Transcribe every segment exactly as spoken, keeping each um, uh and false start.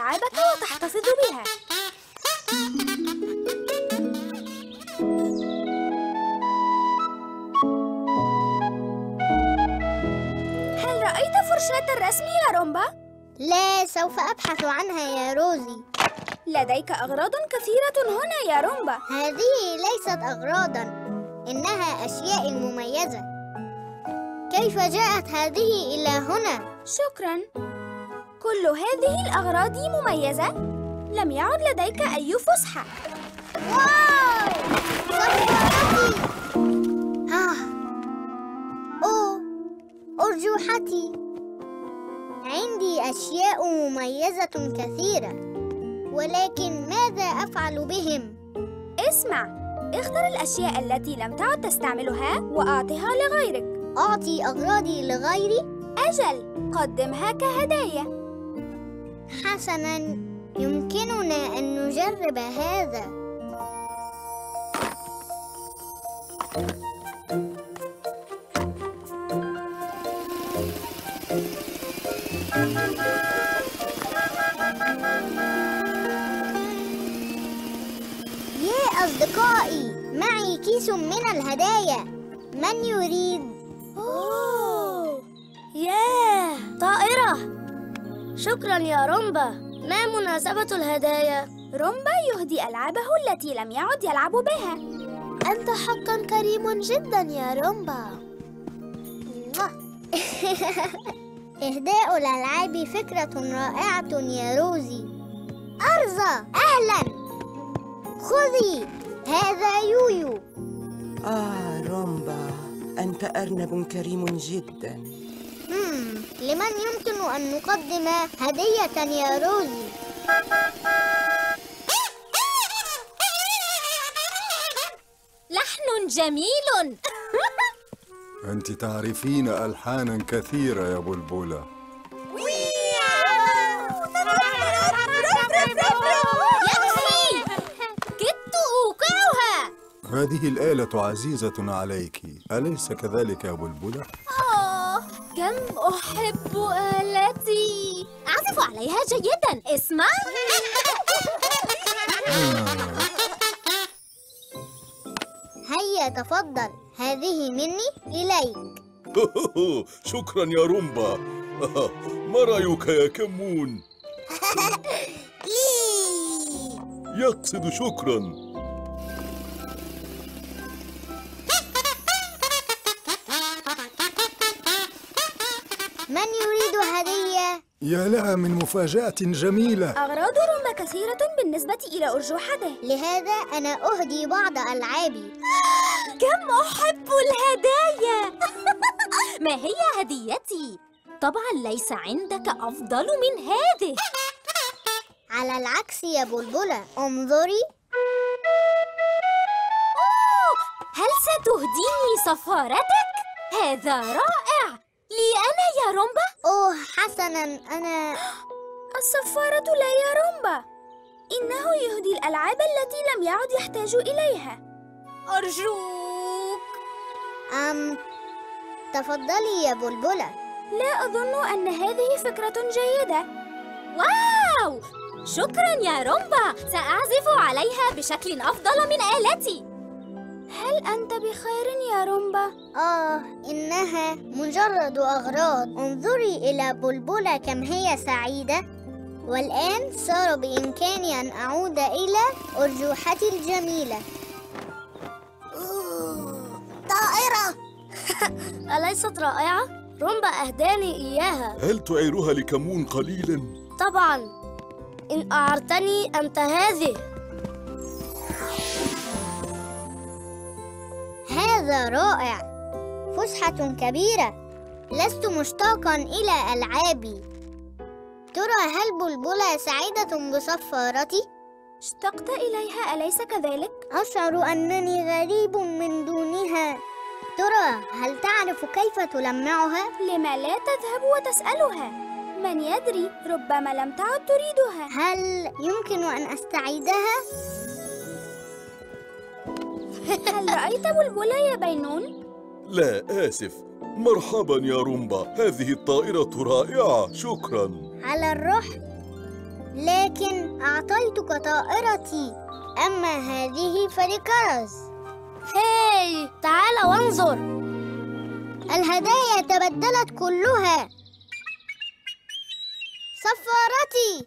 ألعابك وتحتفظ بها. هل رأيت فرشاة الرسم يا رومبا؟ لا، سوف أبحث عنها يا روزي. لديك أغراض كثيرة هنا يا رومبا. هذه ليست أغراضاً، إنها أشياء مميزة. كيف جاءت هذه إلى هنا؟ شكراً. كل هذه الأغراض مميزة. لم يعد لديك أي فسحة. واو! صفارتي! آه. أوه، أرجوحتي. عندي أشياء مميزة كثيرة، ولكن ماذا أفعل بهم؟ اسمع، اختر الأشياء التي لم تعد تستعملها وأعطها لغيرك. أعطي أغراضي لغيري؟ أجل، قدمها كهدايا. حسناً، يمكننا أن نجرب هذا. يا أصدقائي، معي كيس من الهدايا. من يريد؟ أوه، ياه، طائرة. شكراً يا رومبا. ما مناسبة الهدايا؟ رومبا يهدي ألعابه التي لم يعد يلعب بها. أنت حقاً كريم جداً يا رومبا. إهداء الألعاب فكرة رائعة يا روزي. أرزا، أهلاً. خذي، هذا يويو. آه رومبا، أنت أرنب كريم جداً. مم. لمن يمكن أن نقدم هدية يا روزي؟ لحن جميل. أنت تعرفين ألحاناً كثيرة يا بلبلة. يكفي! كدت أوقعها. هذه الآلة عزيزة عليك، أليس كذلك يا بلبلة؟ آه، كم أحب آلتي. أعزف عليها جيداً. اسمع. هيا تفضل، هذه مني إليك. شكرا يا رومبا. ما رأيك يا كمون؟ يقصد شكرا. من يريد هدية؟ يا لها من مفاجأة جميلة. أغراض رومبا كثيرة بالنسبة إلى أرجوحته. لهذا أنا أهدي بعض ألعابي. كم أحب الهدايا. ما هي هديتي؟ طبعا ليس عندك أفضل من هذه. على العكس يا بلبلة، انظري. أوه، هل ستهديني صفارتك؟ هذا رائع. لي أنا يا رومبا؟ أوه حسناً، أنا... الصفارة لا يا رومبا. إنه يهدي الألعاب التي لم يعد يحتاج إليها. أرجوك. أم تفضلي يا بلبلة. لا أظن أن هذه فكرة جيدة. واو! شكراً يا رومبا، سأعزف عليها بشكل أفضل من آلتي. هل أنت بخير يا رومبا؟ آه، إنها مجرد أغراض. انظري إلى بلبلة كم هي سعيدة. والآن صار بإمكاني أن أعود إلى أرجوحتي الجميلة. طائرة. أليست رائعة؟ رومبا أهداني إياها. هل تعيرها لكمون قليلا؟ طبعاً، إن أعرتني أنت هذه. هذا رائع، فسحة كبيرة. لست مشتاقاً إلى ألعابي. ترى هل بلبلة سعيدة بصفارتي؟ اشتقت إليها أليس كذلك؟ أشعر أنني غريب من دونها. ترى هل تعرف كيف تلمعها؟ لما لا تذهب وتسألها؟ من يدري، ربما لم تعد تريدها. هل يمكن أن أستعيدها؟ هل رأيت بلبلة يا بينون؟ لا، آسف. مرحبا يا رومبا، هذه الطائرة رائعة. شكرا. على الرحب. لكن أعطيتك طائرتي، أما هذه فلكرز. هاي، تعال وانظر. الهدايا تبدلت كلها. صفارتي.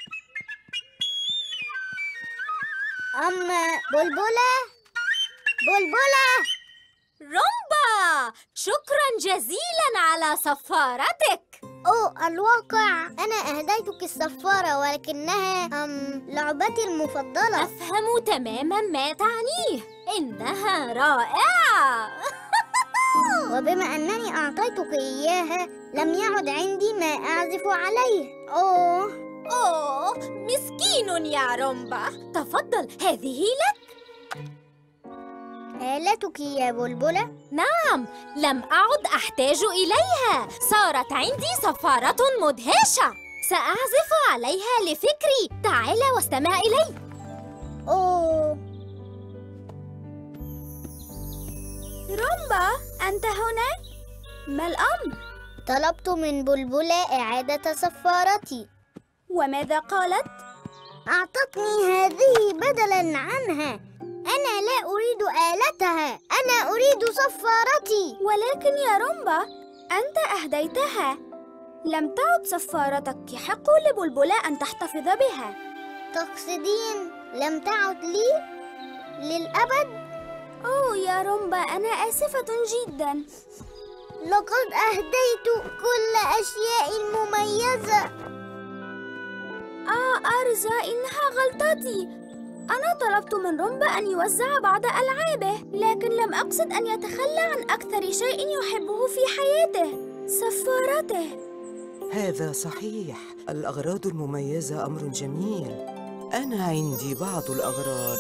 أما بلبلة بلبلة رومبا، شكراً جزيلاً على صفارتك. أوه، الواقع أنا أهديتك الصفارة، ولكنها أم لعبتي المفضلة. أفهم تماماً ما تعنيه، إنها رائعة. وبما أنني أعطيتك إياها، لم يعد عندي ما أعزف عليه. أوه أوه، مسكين يا رومبا. تفضل، هذه لك. آلتك يا بلبلة. نعم، لم أعد أحتاج إليها. صارت عندي صفارة مدهشة، سأعزف عليها لفكري. تعال واستمع إلي. أوه، رومبا، أنت هنا؟ ما الأمر؟ طلبت من بلبلة إعادة صفارتي. وماذا قالت؟ أعطتني هذه بدلاً عنها. أنا لا أريد آلتها، أنا أريد صفارتي. ولكن يا رومبا، أنت أهديتها. لم تعد صفارتك، يحق لبلبلة أن تحتفظ بها. تقصدين لم تعد لي للأبد؟ أوه يا رومبا، أنا آسفة جداً. لقد أهديت كل أشياء مميزة. آه أرزا، إنها غلطتي. أنا طلبت من رومبا أن يوزع بعض ألعابه، لكن لم أقصد أن يتخلى عن أكثر شيء يحبه في حياته، صفارته. هذا صحيح، الأغراض المميزة أمر جميل. أنا عندي بعض الأغراض.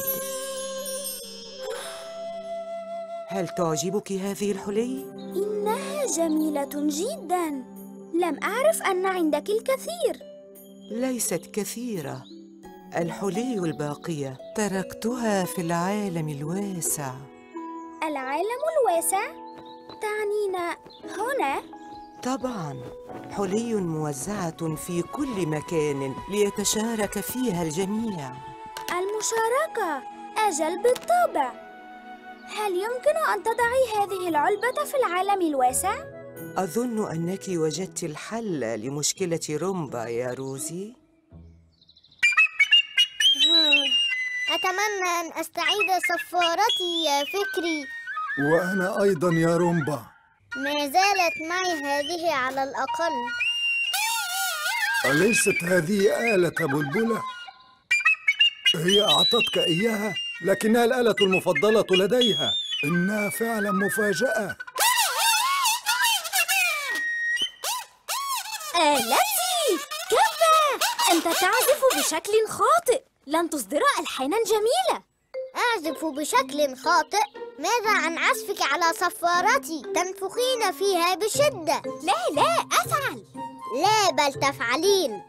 هل تعجبك هذه الحلي؟ إنها جميلة جداً. لم أعرف أن عندك الكثير. ليست كثيرة. الحلي الباقية تركتها في العالم الواسع. العالم الواسع؟ تعنينا هنا؟ طبعاً، حلي موزعة في كل مكان ليتشارك فيها الجميع. المشاركة، أجل بالطبع. هل يمكن أن تضعي هذه العلبة في العالم الواسع؟ أظن أنك وجدت الحل لمشكلة رومبا يا روزي. أتمنى أن أستعيد صفارتي يا فكري. وأنا أيضا يا رومبا. ما زالت معي هذه على الأقل. أليست هذه آلة بلبلة؟ هي أعطتك إياها، لكنها الآلة المفضلة لديها. إنها فعلا مفاجأة. آلتي! كفى! أنت تعزف بشكل خاطئ. لن تصدر ألحاناً جميلة. أعزف بشكل خاطئ؟ ماذا عن عزفك على صفارتي؟ تنفخين فيها بشدة. لا لا، أفعل. لا، بل تفعلين.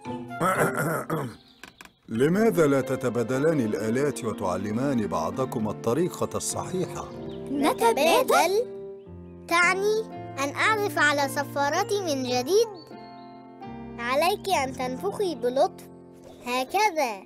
لماذا لا تتبادلان الآلات وتعلمان بعضكما الطريقة الصحيحة؟ نتبادل؟ تعني أن أعزف على صفارتي من جديد؟ عليك أن تنفخي بلطف هكذا.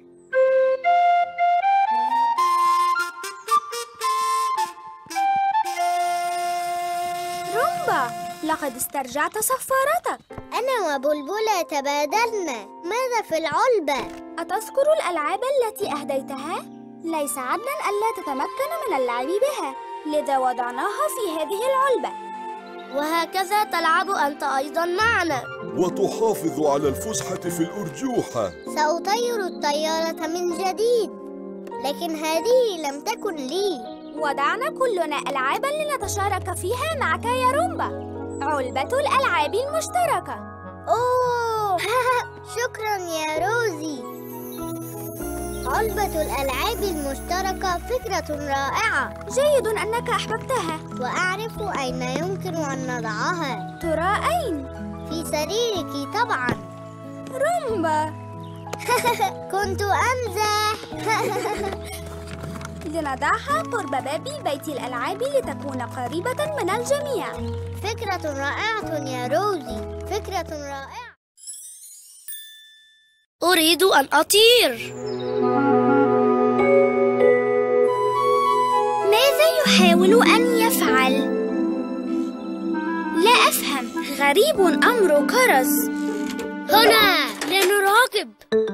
رومبا، لقد استرجعت صفارتك. أنا وبلبلة تبادلنا. ماذا في العلبة؟ أتذكر الألعاب التي أهديتها؟ ليس عدلاً ألا تتمكن من اللعب بها، لذا وضعناها في هذه العلبة. وهكذا تلعب أنت أيضاً معنا. وتحافظ على الفسحة في الأرجوحة. سأطير الطيارة من جديد، لكن هذه لم تكن لي. وضعنا كلنا ألعاباً لنتشارك فيها معك يا رومبا. علبة الألعاب المشتركة. أوه شكراً يا روزي. علبة الألعاب المشتركة فكرة رائعة. جيد أنك أحببتها. وأعرف أين يمكن أن نضعها. ترى أين؟ في سريرك طبعاً. رومبا. كنت أمزح. لنضعها قرب باب بيت الألعاب لتكون قريبة من الجميع. فكرة رائعة يا روزي، فكرة رائعة. أريد أن أطير. ماذا يحاول أن يفعل؟ لا أفهم. غريب أمر كرز. هنا لنراقب.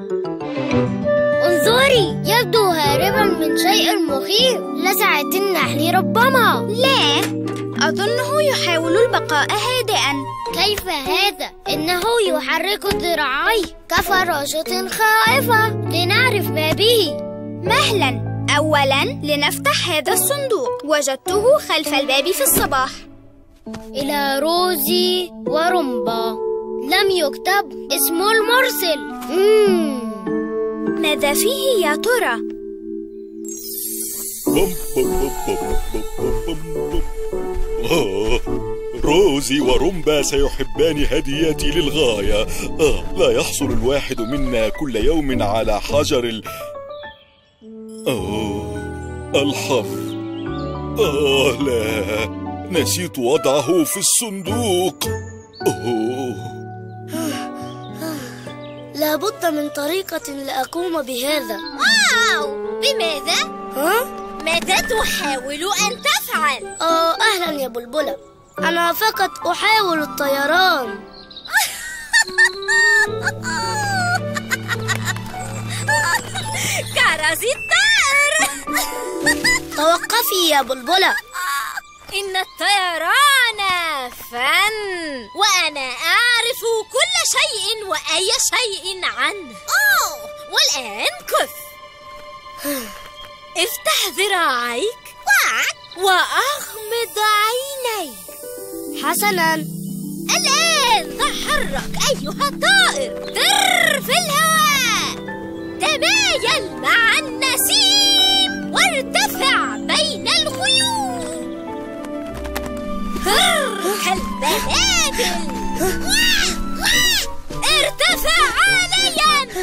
انظري، يبدو هاربا من شيء مخيف. لسعة النحل ربما. لا، أظنه يحاول البقاء هادئا. كيف هذا؟ إنه يحرك ذراعيه كفراشة خائفة. لنعرف ما به. مهلا. أولا لنفتح هذا الصندوق. وجدته خلف الباب في الصباح. إلى روزي ورمبا. لم يكتب اسم المرسل. مم. ماذا فيه يا ترى؟ آه، روزي ورمبا سيحبان هدياتي للغاية. آه، لا يحصل الواحد منا كل يوم على حجر ال... آه، الحظ. آه لا، نسيت وضعه في الصندوق. أوه. لابد من طريقة لأقوم بهذا. واو! بماذا؟ ها؟ ماذا تحاول أن تفعل؟ آه أهلا يا بلبلة. أنا فقط أحاول الطيران. كرز الطائر. توقفي يا بلبلة. إن الطيران فن، وأنا أعرف كل شيء وأي شيء عنه. أوه، والآن كف. افتح ذراعيك وأغمض عينيك. حسناً. الآن تحرك أيها الطائر. طر في الهواء. تمايل مع النسيم وارتفع بين الغيوم كالبلابل. ارتفع عاليا.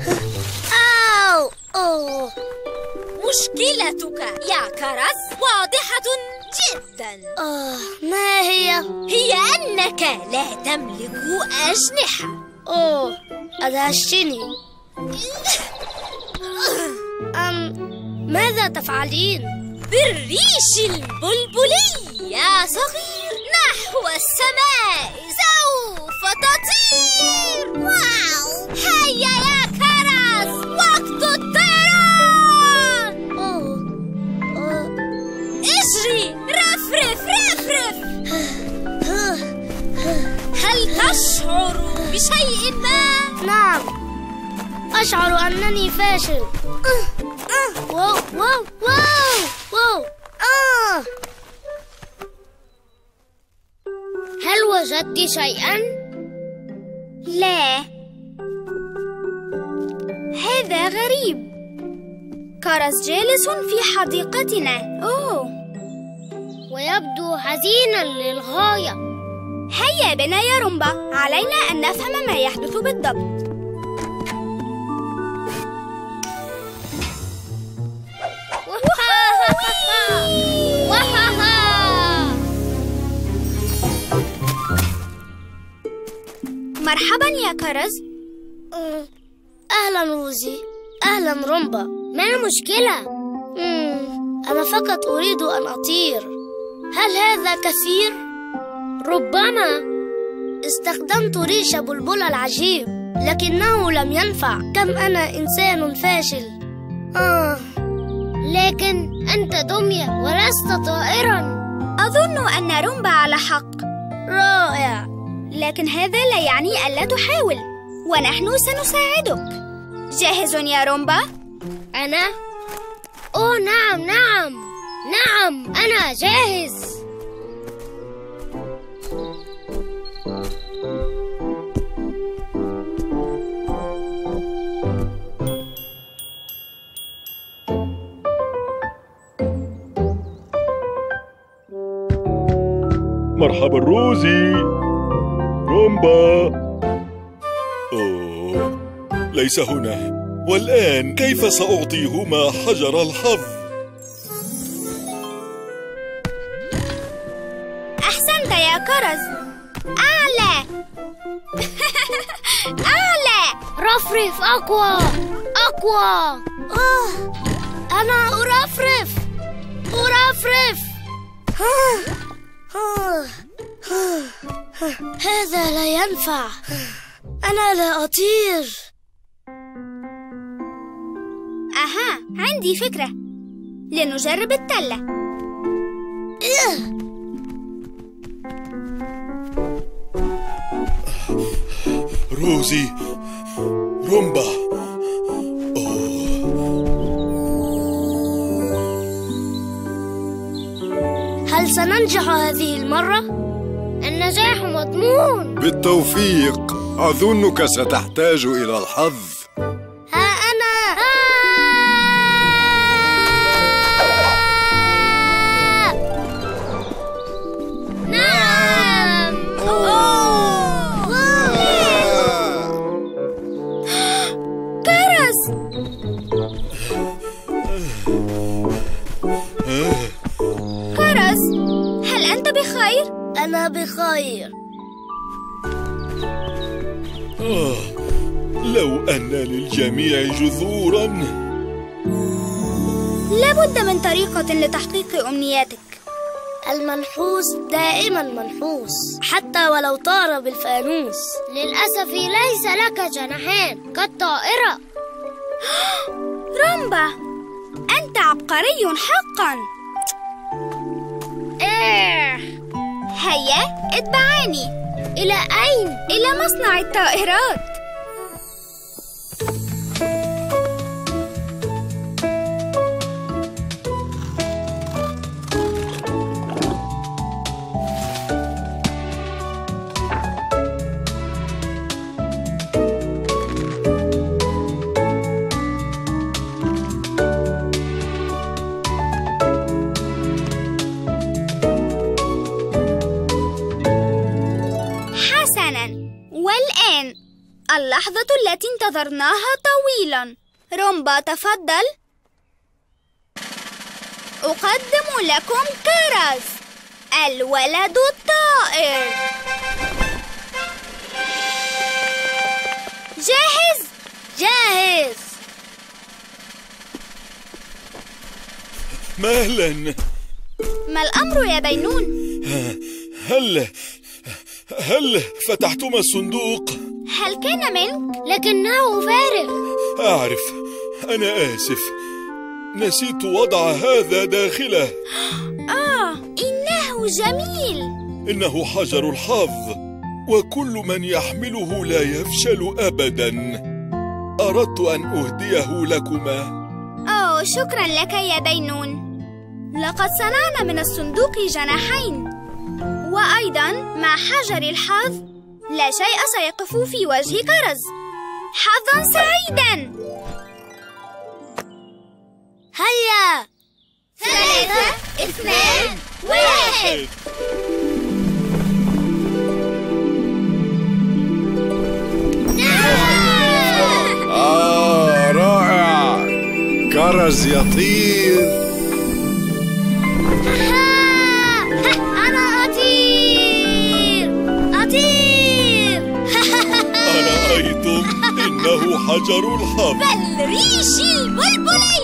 أو أوه. مشكلتك يا كرز واضحة جدا. آه ما هي؟ هي أنك لا تملك أجنحة. أوه أدهشتني. أم ماذا تفعلين؟ بالريش البلبلي يا صغير نحو السماء سوف تطير. واو! هيا يا كرز، وقت الطيران. أوه أوه. اجري، رفرف رفرف. هل تشعر بشيء ما؟ نعم، أشعر أنني فاشل. واو واو واو واو. آه. هل وجدت شيئا؟ لا. هذا غريب. كرز جالس في حديقتنا. أوه. ويبدو حزينا للغاية. هيا بنا يا رومبا، علينا أن نفهم ما يحدث بالضبط. مرحبا يا كرز. أهلا روزي. أهلا رومبا. ما المشكلة؟ مم. أنا فقط أريد أن أطير. هل هذا كثير؟ ربما. استخدمت ريش بلبل العجيب لكنه لم ينفع. كم أنا إنسان فاشل. آه. لكن أنت دمية ولست طائرا. أظن أن رومبا على حق. رائع. لكن هذا لا يعني ألا تحاول، ونحن سنساعدك. جاهز يا رومبا؟ أنا؟ أوه نعم نعم نعم، أنا جاهز. مرحبا روزي. رومبا. أوه، ليس هنا. والآن كيف سأعطيهما حجر الحظ؟ أحسنت يا كرز. أعلى أعلى. رفرف أقوى أقوى. آه. أنا أرفرف أرفرف. هذا لا ينفع. أنا لا أطير. أها، عندي فكرة. لنجرب التلة. روزي، رومبا. أوه. هل سننجح هذه المرة؟ النجاح مضمون. بالتوفيق. أظنك ستحتاج إلى الحظ. ها أنا. نعم. كرز. كرز، هل أنت بخير؟ أنا بخير. آه، لو أن للجميع جذوراً. لابد من طريقة لتحقيق أمنياتك. المنحوس دائما منحوس حتى ولو طار بالفانوس. للأسف ليس لك جناحان كالطائرة. رومبا، أنت عبقري حقا. إيه. هيا اتبعاني. إلى أين؟ إلى مصنع الطائرات. والآن اللحظة التي انتظرناها طويلا. رومبا، تفضل. أقدم لكم كرز، الولد الطائر. جاهز؟ جاهز. مهلا. ما الأمر يا دينون؟ هل هل فتحتما الصندوق؟ هل كان منك؟ لكنه فارغ. أعرف، أنا آسف، نسيت وضع هذا داخله. آه، إنه جميل. إنه حجر الحظ، وكل من يحمله لا يفشل أبداً. أردت أن أهديه لكما. أوه، شكراً لك يا دينون. لقد صنعنا من الصندوق جناحين، وأيضاً مع حجر الحظ لا شيء سيقف في وجه كرز. حظاً سعيداً. هيا. ثلاثة، اثنان، واحد. آه، رائع. كرز يطير. أنا أطير أطير. أرأيتم؟ إنه حجر الحظ. بل ريش البلبلي.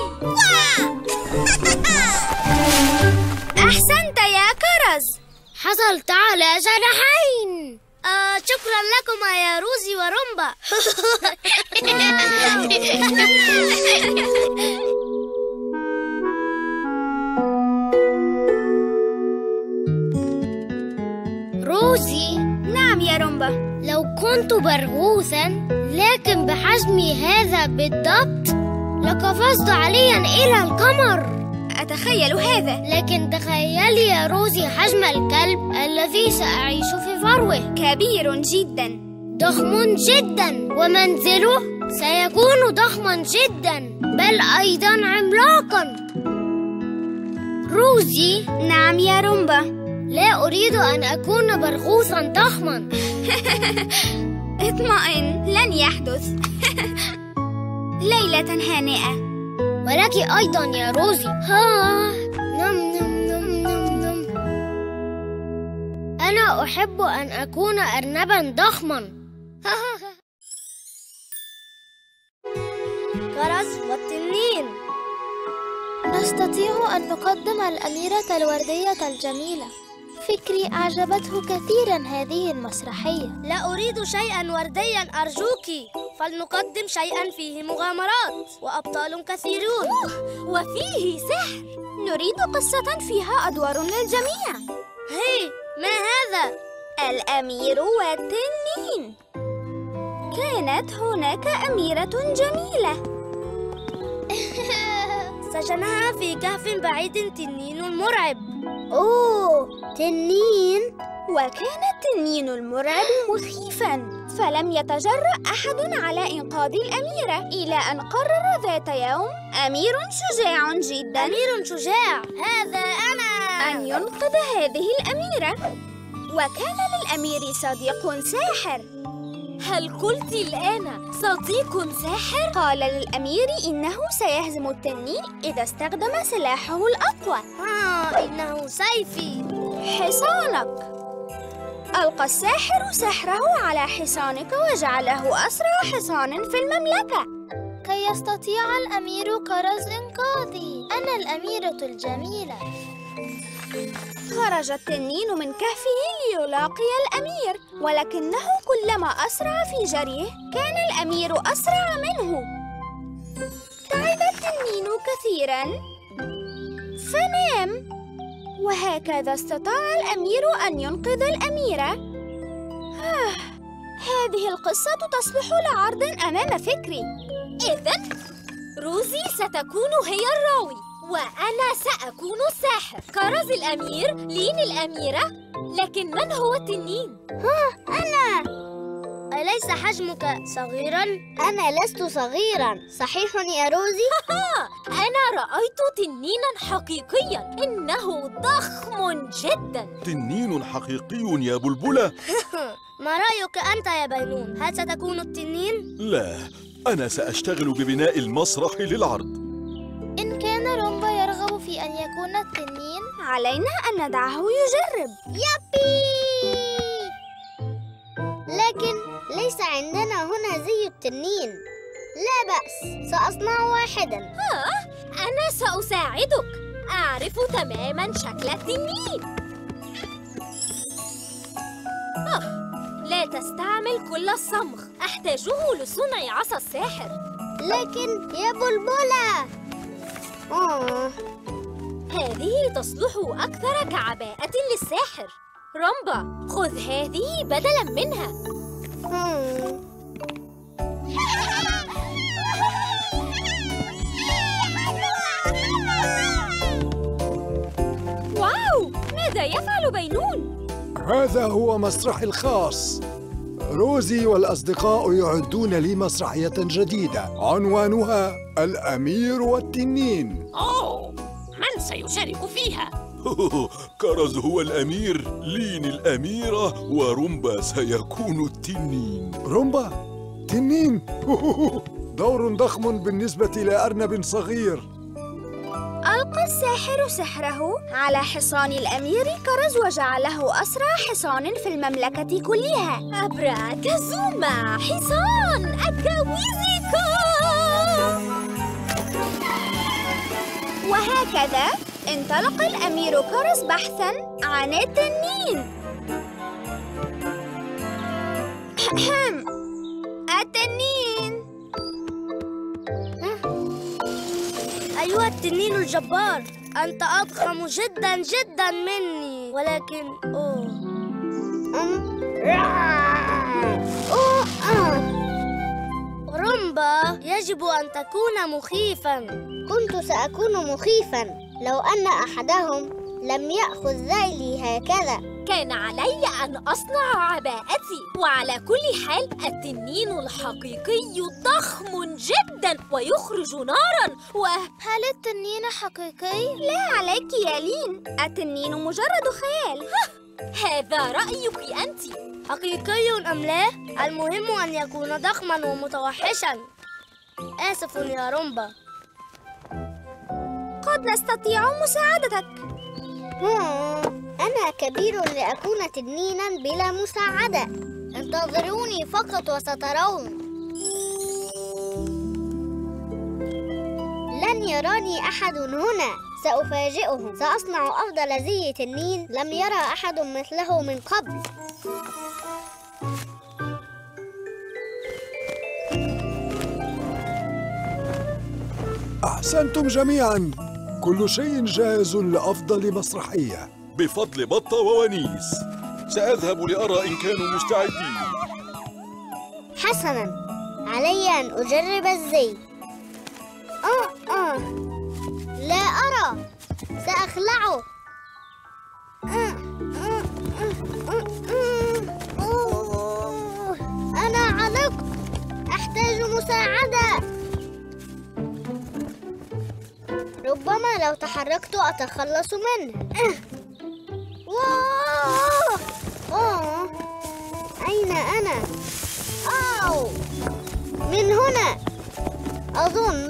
أحسنت يا كرز. حصلت على جناحين. آه، شكرا لكما يا روزي ورومبا. روزي. نعم يا رومبا. لو كنت برغوثا لكن بحجمي هذا بالضبط لقفزت عليا إلى القمر. أتخيل هذا. لكن تخيلي يا روزي حجم الكلب الذي سأعيش في فروه. كبير جدا. ضخم جدا، ومنزله سيكون ضخما جدا، بل أيضا عملاقا. روزي. نعم يا رومبا. لا أريد أن أكون برغوثا ضخما. اطمئن، لن يحدث. ليلة هانئة. ولك أيضا يا روزي. ها. نم نم نم نم نم. أنا أحب أن أكون أرنبا ضخما. كرز والتنين. نستطيع أن نقدم الأميرة الوردية الجميلة. فكري أعجبته كثيرا هذه المسرحية. لا أريد شيئا ورديا أرجوك، فلنقدم شيئا فيه مغامرات وأبطال كثيرون وفيه سحر. نريد قصة فيها أدوار للجميع. هي، ما هذا؟ الأمير والتنين. كانت هناك أميرة جميلة سجنها في كهف بعيد تنين مرعب. أوه، تنين. وكان التنين المرعب مخيفاً، فلم يتجرأ أحد على إنقاذ الأميرة، إلى أن قرر ذات يوم أمير شجاع جداً أمير شجاع، هذا أنا، أن ينقذ هذه الأميرة. وكان للأمير صديق ساحر. هل قلت الآن صديق ساحر؟ قال للأمير إنه سيهزم التنين إذا استخدم سلاحه الأقوى. آه، إنه سيفي. حصانك. ألقى الساحر سحره على حصانك وجعله أسرع حصان في المملكة. كي يستطيع الأمير كرز إنقاذي. أنا الأميرة الجميلة. خرج التنين من كهفه ليلاقي الأمير، ولكنه كلما أسرع في جريه كان الأمير أسرع منه. تعب التنين كثيراً فنام، وهكذا استطاع الأمير أن ينقذ الأميرة. آه، هذه القصة تصلح لعرض أمام فكري. إذن روزي ستكون هي الراوي، وأنا سأكون الساحر. كرز الأمير، لين الأميرة. لكن من هو التنين؟ ها، أنا. أليس حجمك صغيراً؟ أنا لست صغيراً، صحيح يا روزي؟ أنا رأيت تنيناً حقيقياً، إنه ضخم جداً. تنين حقيقي يا بلبلة؟ ما رأيك أنت يا بينون؟ هل ستكون التنين؟ لا، أنا سأشتغل ببناء المسرح للعرض. إن كان رومبا يرغب في أن يكون التنين، علينا أن ندعه يجرب. يابي! لكن ليس عندنا هنا زي التنين. لا بأس، سأصنع واحدا. ها، أنا سأساعدك. أعرف تماماً شكل التنين. أه، لا تستعمل كل الصمغ، أحتاجه لصنع عصا الساحر. لكن يا بلبلة، آه. هذه تصلح أكثر كعباءة للساحر. رومبا، خذ هذه بدلاً منها. هم. واو، ماذا يفعل بينون؟ هذا هو مسرحي الخاص. روزي والأصدقاء يعدون لي مسرحية جديدة عنوانها الأمير والتنين. أوه، من سيشارك فيها؟ كرز هو الأمير، لين الأميرة، ورومبا سيكون التنين. رومبا؟ تنين؟ دور ضخم بالنسبة لأرنب صغير. ألقى الساحر سحره على حصان الأمير كرز وجعله أسرع حصان في المملكة كلها. أبراكازوما، حصان أكاويزيكا! وهكذا انطلق الأمير كرز بحثاً عن التنين. التنين. أيها التنين الجبار، أنت أضخم جداً جداً مني، ولكن أوه أم. أوه. آه. رومبا، يجب أن تكون مخيفاً. كنت سأكون مخيفاً لو أن أحدهم لم يأخذ ذيلي هكذا. كان علي أن أصنع عباءتي، وعلى كل حال التنين الحقيقي ضخم جداً ويخرج ناراً. و هل التنين حقيقي؟ لا عليك يا لين، التنين مجرد خيال. هذا رأيك أنت. حقيقي أم لا؟ المهم أن يكون ضخماً ومتوحشاً. آسف يا رومبا. قد نستطيع مساعدتك. هم. أنا كبير لأكون تنينا بلا مساعدة. انتظروني فقط وسترون. لن يراني أحد هنا. سأفاجئهم. سأصنع أفضل زي تنين لم يرى أحد مثله من قبل. أحسنتم جميعا. كل شيء جاهز لأفضل مسرحية. بفضل بطة وونيس. سأذهب لأرى إن كانوا مستعدين. حسناً، علي أن أجرب الزي. آه آه لا أرى. سأخلعه. آه آه آه آه آه. أنا علقت. أحتاج مساعدة. ربما لو تحركت أتخلص منه. واو! أوه! أين أنا؟ أوه! من هنا أظن.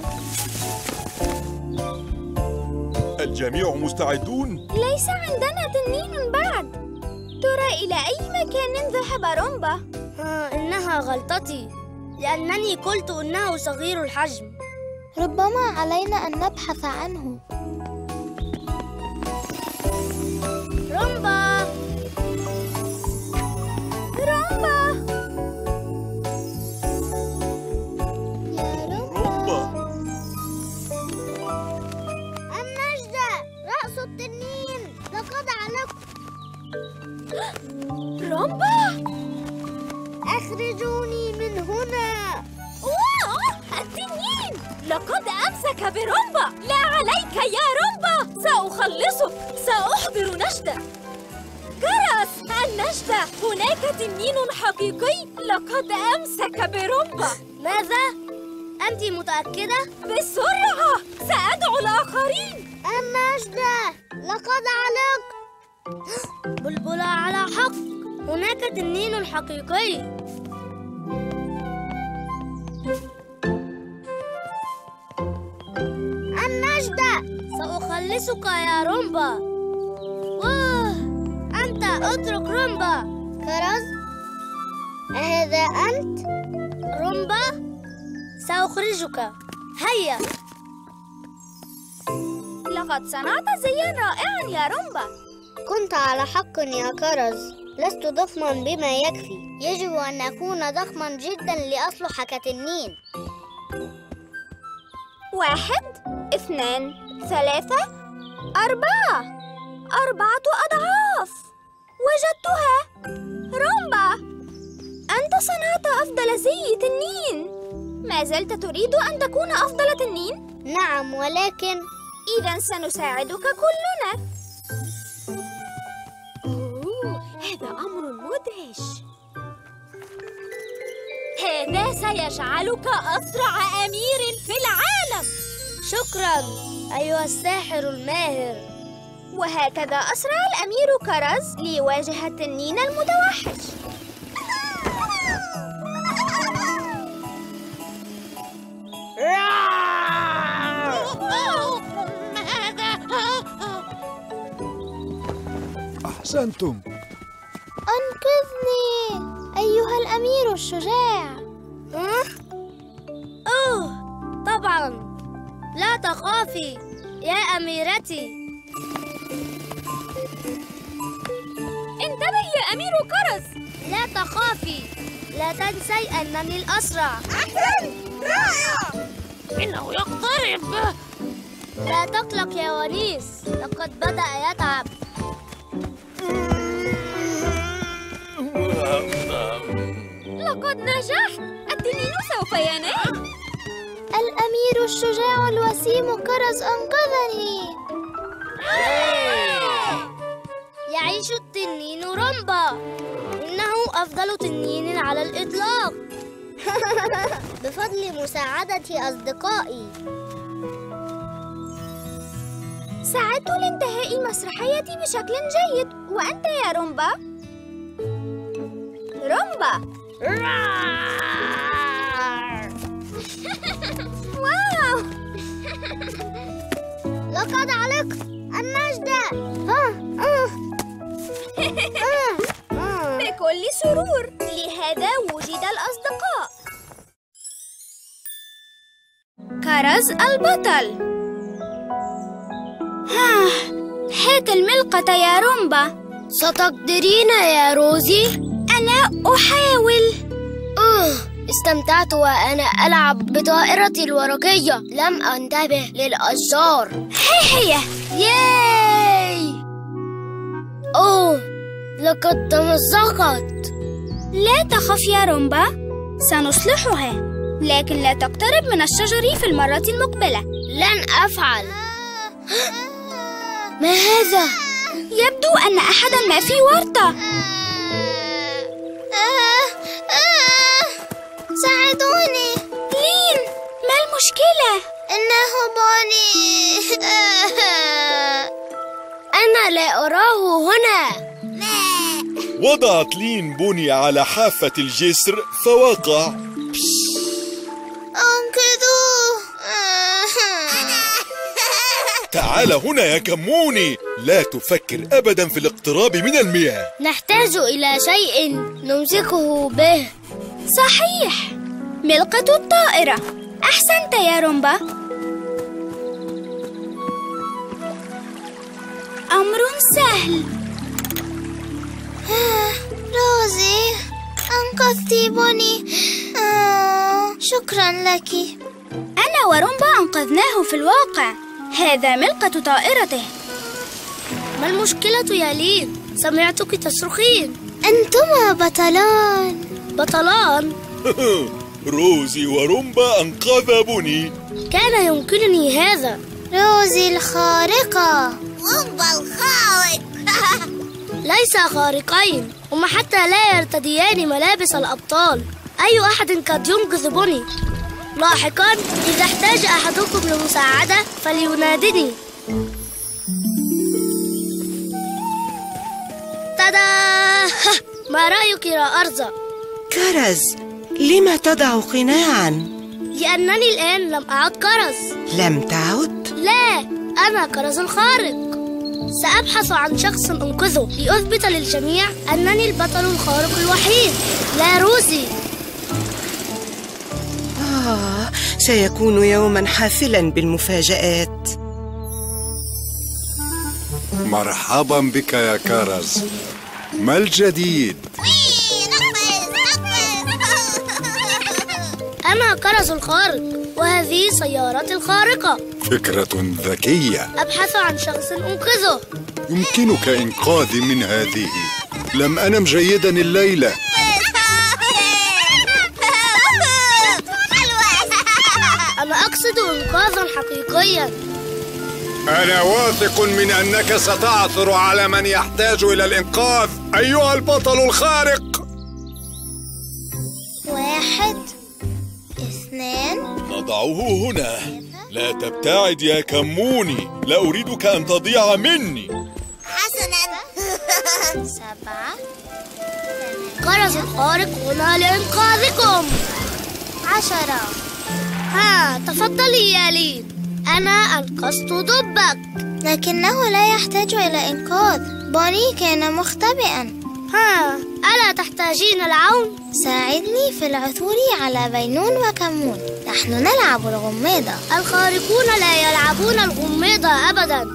الجميع مستعدون؟ ليس عندنا تنين بعد. ترى إلى أي مكان ذهب رومبا؟ آه إنها غلطتي، لأنني قلت إنه صغير الحجم. ربما علينا أن نبحث عنه. رومبا! رومبا! يا رومبا! النجدة! رأس التنين! لقد علقت. رومبا! أخرجوني من هنا! واو! التنين! لقد أمسك برومبا! لا عليك يا رومبا! سأخلصك! سأحضر نجدة! كرز! النجدة! هناك تنين حقيقي لقد أمسك برومبا! ماذا؟ أنت متأكدة؟ بسرعة! سأدعو الآخرين! النجدة! لقد علقت. بلبلة على حق، هناك تنين حقيقي. النجدة! سأخلصك يا رومبا. واه، أنت اترك رومبا. كرز، أهذا أنت؟ رومبا، سأخرجك. هيا. لقد صنعت زياً رائعاً يا رومبا. كنت على حق يا كرز. لست ضخما بما يكفي. يجب أن أكون ضخما جدا لأصلح كتنين. واحد، اثنان، ثلاثة، أربعة. أربعة أضعاف. وجدتها. رومبا، أنت صنعت أفضل زي تنين. ما زلت تريد أن تكون أفضل تنين؟ نعم، ولكن إذا سنساعدك كلنا. أوه، هذا أمر مدهش. هذا سيجعلك أسرع أمير في العالم. شكراً أيها الساحر الماهر. وهكذا أسرع الأمير كرز ليواجه التنين المتوحش. أحسنتم. أنقذني أيها الأمير الشجاع. أه؟ أوه، طبعاً. لا تخافي يا أميرتي. انتبه يا أمير كرز. لا تخافي، لا تنسي أنني الأسرع. إنه يقترب. لا تقلق يا ونيس، لقد بدأ يتعب. لقد نجحت. التنين سوف ينام. الأمير الشجاع الوسيم كرز أنقذني. يعيش التنين رومبا. إنه أفضل تنين على الإطلاق. بفضل مساعدة أصدقائي. ساعدت لانتهاء المسرحية بشكل جيد. وأنت يا رومبا؟ رومبا. واو! لقد علقت. النجدة! آه آه بكل سرور، لهذا وجد الأصدقاء. كرز البطل. ها، هات الملقطة يا رومبا. ستقدرين يا روزي؟ أنا أحاول. آه، استمتعت وأنا ألعب بطائرتي الورقية، لم أنتبه للأشجار. هي هي ياي! أوه، لقد تمزقت. لا تخف يا رومبا، سنصلحها، لكن لا تقترب من الشجر في المرة المقبلة. لن أفعل. ما هذا؟ يبدو أن أحداً ما في ورطة. ساعدوني. لين، ما المشكلة؟ إنه بوني. أنا لا أراه هنا. وضعت لين بوني على حافة الجسر فوقع. انقذوه. تعال هنا يا كموني، لا تفكر أبدا في الاقتراب من المياه. نحتاج إلى شيء نمسكه به. صحيح، ملقة الطائرة. أحسنت يا رومبا. أمر سهل. روزي، أنقذتي بوني. آه، شكرا لك. أنا ورومبا أنقذناه في الواقع. هذا ملقة طائرته. ما المشكلة يا لين؟ سمعتك تصرخين. أنتما بطلان. بطلان؟ روزي ورومبا أنقذ بوني. كان يمكنني هذا. روزي الخارقة، رومبا الخارق. ليس خارقين، هما حتى لا يرتديان ملابس الأبطال. أي أحد قد ينقذ بوني. لاحقا إذا احتاج أحدكم لمساعدة فلينادني. تدا! ما رأيك يا أرزا؟ كرز، لم تضع قناعا؟ لأنني الآن لم أعد كرز. لم تعد؟ لا، أنا كرز الخارق. سأبحث عن شخص أنقذه لأثبت للجميع أنني البطل الخارق الوحيد، لا روزي. آه، سيكون يوما حافلا بالمفاجآت. مرحبا بك يا كرز. ما الجديد؟ أنا كرز الخارق، وهذه سيارتي الخارقة. فكرة ذكية. أبحث عن شخص أنقذه. يمكنك إنقاذي من هذه. لم أنم جيدا الليلة. أنا أقصد إنقاذا حقيقيا. أنا واثق من أنك ستعثر على من يحتاج إلى الإنقاذ أيها البطل الخارق. واحد، اثنان. نضعه هنا. لا تبتعد يا كموني، لا أريدك أن تضيع مني. حسنا. سبعة. كرز الخارق هنا لإنقاذكم. عشرة. ها، تفضلي يا لين، أنا أنقذت دبك. لكنه لا يحتاج إلى إنقاذ، بوني كان مختبئا. ها، ألا تحتاجين العون؟ ساعدني في العثور على بينون وكمون، نحن نلعب الغميضة. الخارقون لا يلعبون الغميضة أبدا.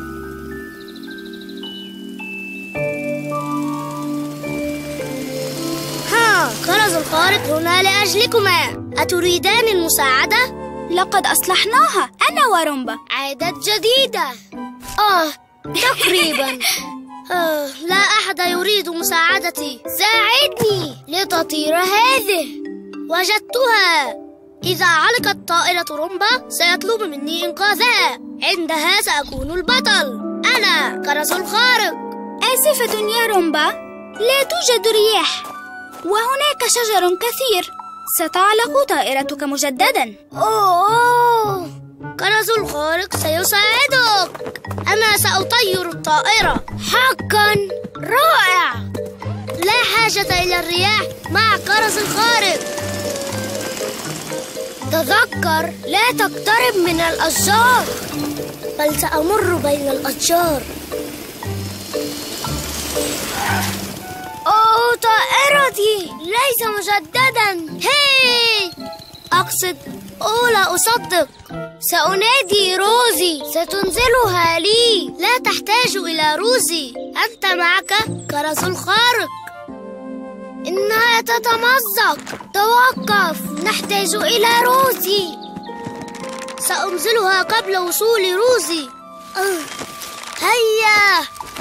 ها، كرز الخارق هنا لأجلكما. أتريدان المساعدة؟ لقد أصلحناها أنا ورومبا. عادات جديدة. آه، تقريبا. آه، لا أحد يريد مساعدتي. ساعدني لتطير هذه. وجدتها. إذا علقت طائرة رومبا سيطلب مني إنقاذها. عندها سأكون البطل. أنا كرز الخارق. آسفة يا رومبا، لا توجد رياح، وهناك شجر كثير. ستعلق طائرتك مجددا. أوه، كرز الخارق سيساعدك. أنا سأطير الطائرة. حقا رائع. لا حاجة إلى الرياح مع كرز الخارق. تذكر، لا تقترب من الأشجار، بل سأمر بين الأشجار. أوه، طائرتي ليس مجددا. هي أقصد، أوه لا أصدق. سأنادي روزي، ستنزلها لي. لا تحتاج إلى روزي، أنت معك كرز الخارق. إنها تتمزق. توقف، نحتاج إلى روزي. سأنزلها قبل وصول روزي. أه. هيا.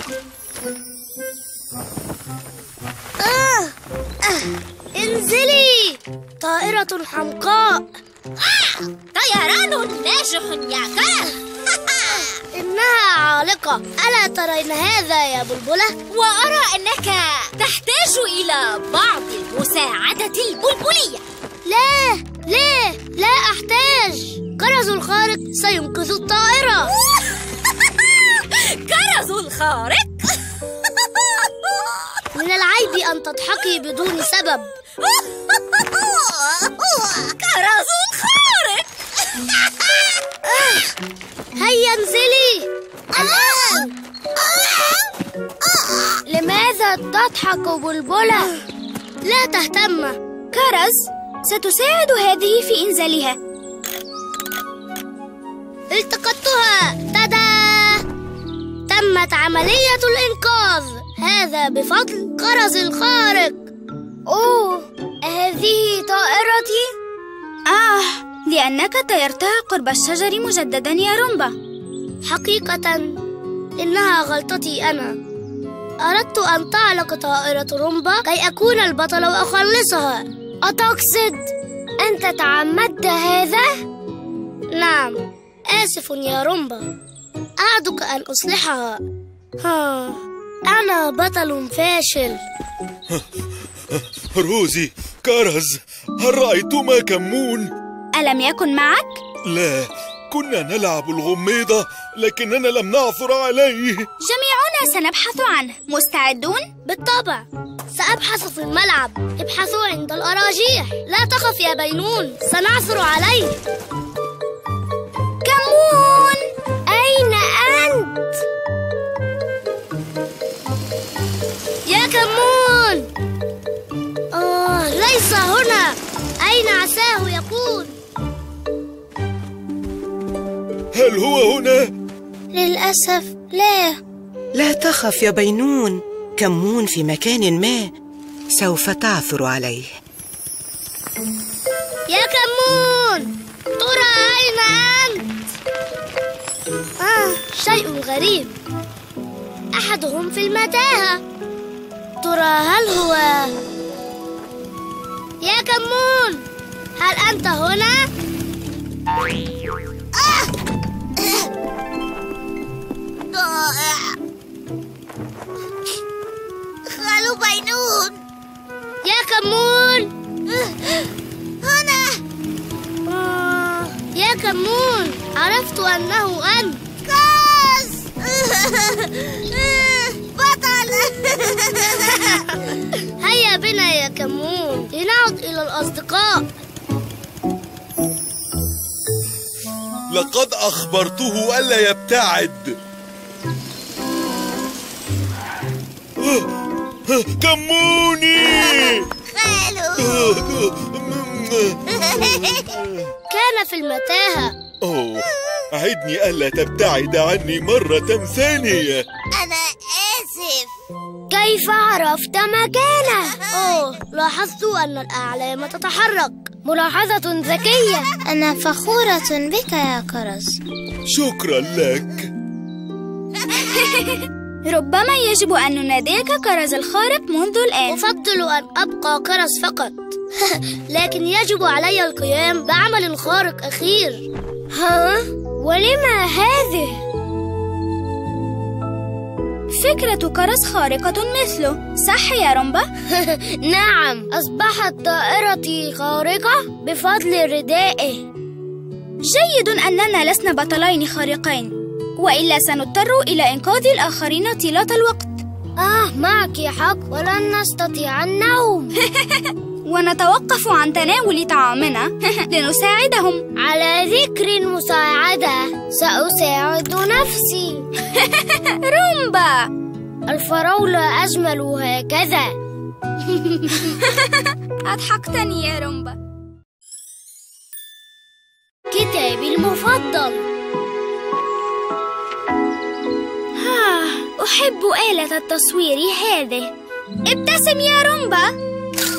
أه. أه. انزلي. طائرة حمقاء. طيران ناجح يا كرز. إنها عالقة. ألا ترين هذا يا بلبلة؟ وأرى أنك تحتاج إلى بعض المساعدة البلبلية. لا لا لا أحتاج. كرز الخارق سينقذ الطائرة. كرز الخارق؟ من العيب أن تضحكي بدون سبب. كرز الخارق. هيا انزلي الآن. لماذا تضحك بلبلة؟ لا تهتم. كرز، ستساعد هذه في إنزالها. التقطتها. تدا! تمت عملية الإنقاذ. هذا بفضل كرز الخارق. أوه، هذه طائرتي؟ آه، لأنك طيرتها قرب الشجر مجددا يا رومبا. حقيقة إنها غلطتي أنا. أردت أن تعلق طائرة رومبا كي أكون البطل وأخلصها. أتقصد أنت تعمدت هذا؟ نعم، آسف يا رومبا. أعدك أن أصلحها. ها، أنا بطل فاشل. روزي، كرز، هل رأيتما كمون؟ ألم يكن معك؟ لا، كنا نلعب الغميضة لكننا لم نعثر عليه. جميعنا سنبحث عنه. مستعدون؟ بالطبع، سأبحث في الملعب. ابحثوا عند الأراجيح. لا تخف يا بينون، سنعثر عليه. كمون، أين أنت؟ يا كمون. آه، ليس هنا. أين عساه يكون؟ هل هو هنا؟ للأسف لا. لا تخف يا بينون، كمون في مكان ما، سوف تعثر عليه. يا كمون، ترى أين أنت؟ آه، شيء غريب. أحدهم في المتاهة. ترى هل هو؟ يا كمون، هل أنت هنا؟ ضائع. خالو بينون. يا كمون، هنا. آه، يا كمون، عرفت أنه أنت. كاز. بطل. هيا بنا يا كمون لنعد إلى الأصدقاء. لقد أخبرته ألا يبتعد. كموني. خالو. كان في المتاهة. أوه، أعدني ألا تبتعد عني مرة ثانية. أنا آسف. كيف عرفت مكانه؟ أوه، لاحظت أن الأعلام تتحرك. ملاحظة ذكية. أنا فخورة بك يا كرز. شكرا لك. ربما يجب أن نناديك كرز الخارق منذ الآن. أفضل أن أبقى كرز فقط. لكن يجب علي القيام بعمل خارق أخير. ها؟ ولما هذه؟ فكرة كرز خارقة مثله، صح يا رومبا؟ نعم، أصبحت طائرتي خارقة بفضل ردائه. جيد أننا لسنا بطلين خارقين، وإلا سنضطر إلى إنقاذ الآخرين طيلة الوقت. آه، معك حق، ولن نستطيع النوم. ونتوقف عن تناول طعامنا لنساعدهم. على ذكر المساعدة، سأساعد نفسي. رومبا، الفراولة أجمل هكذا. أضحكتني يا رومبا. كتابي المفضل. ها، أحب آلة التصوير هذه. ابتسم يا رومبا.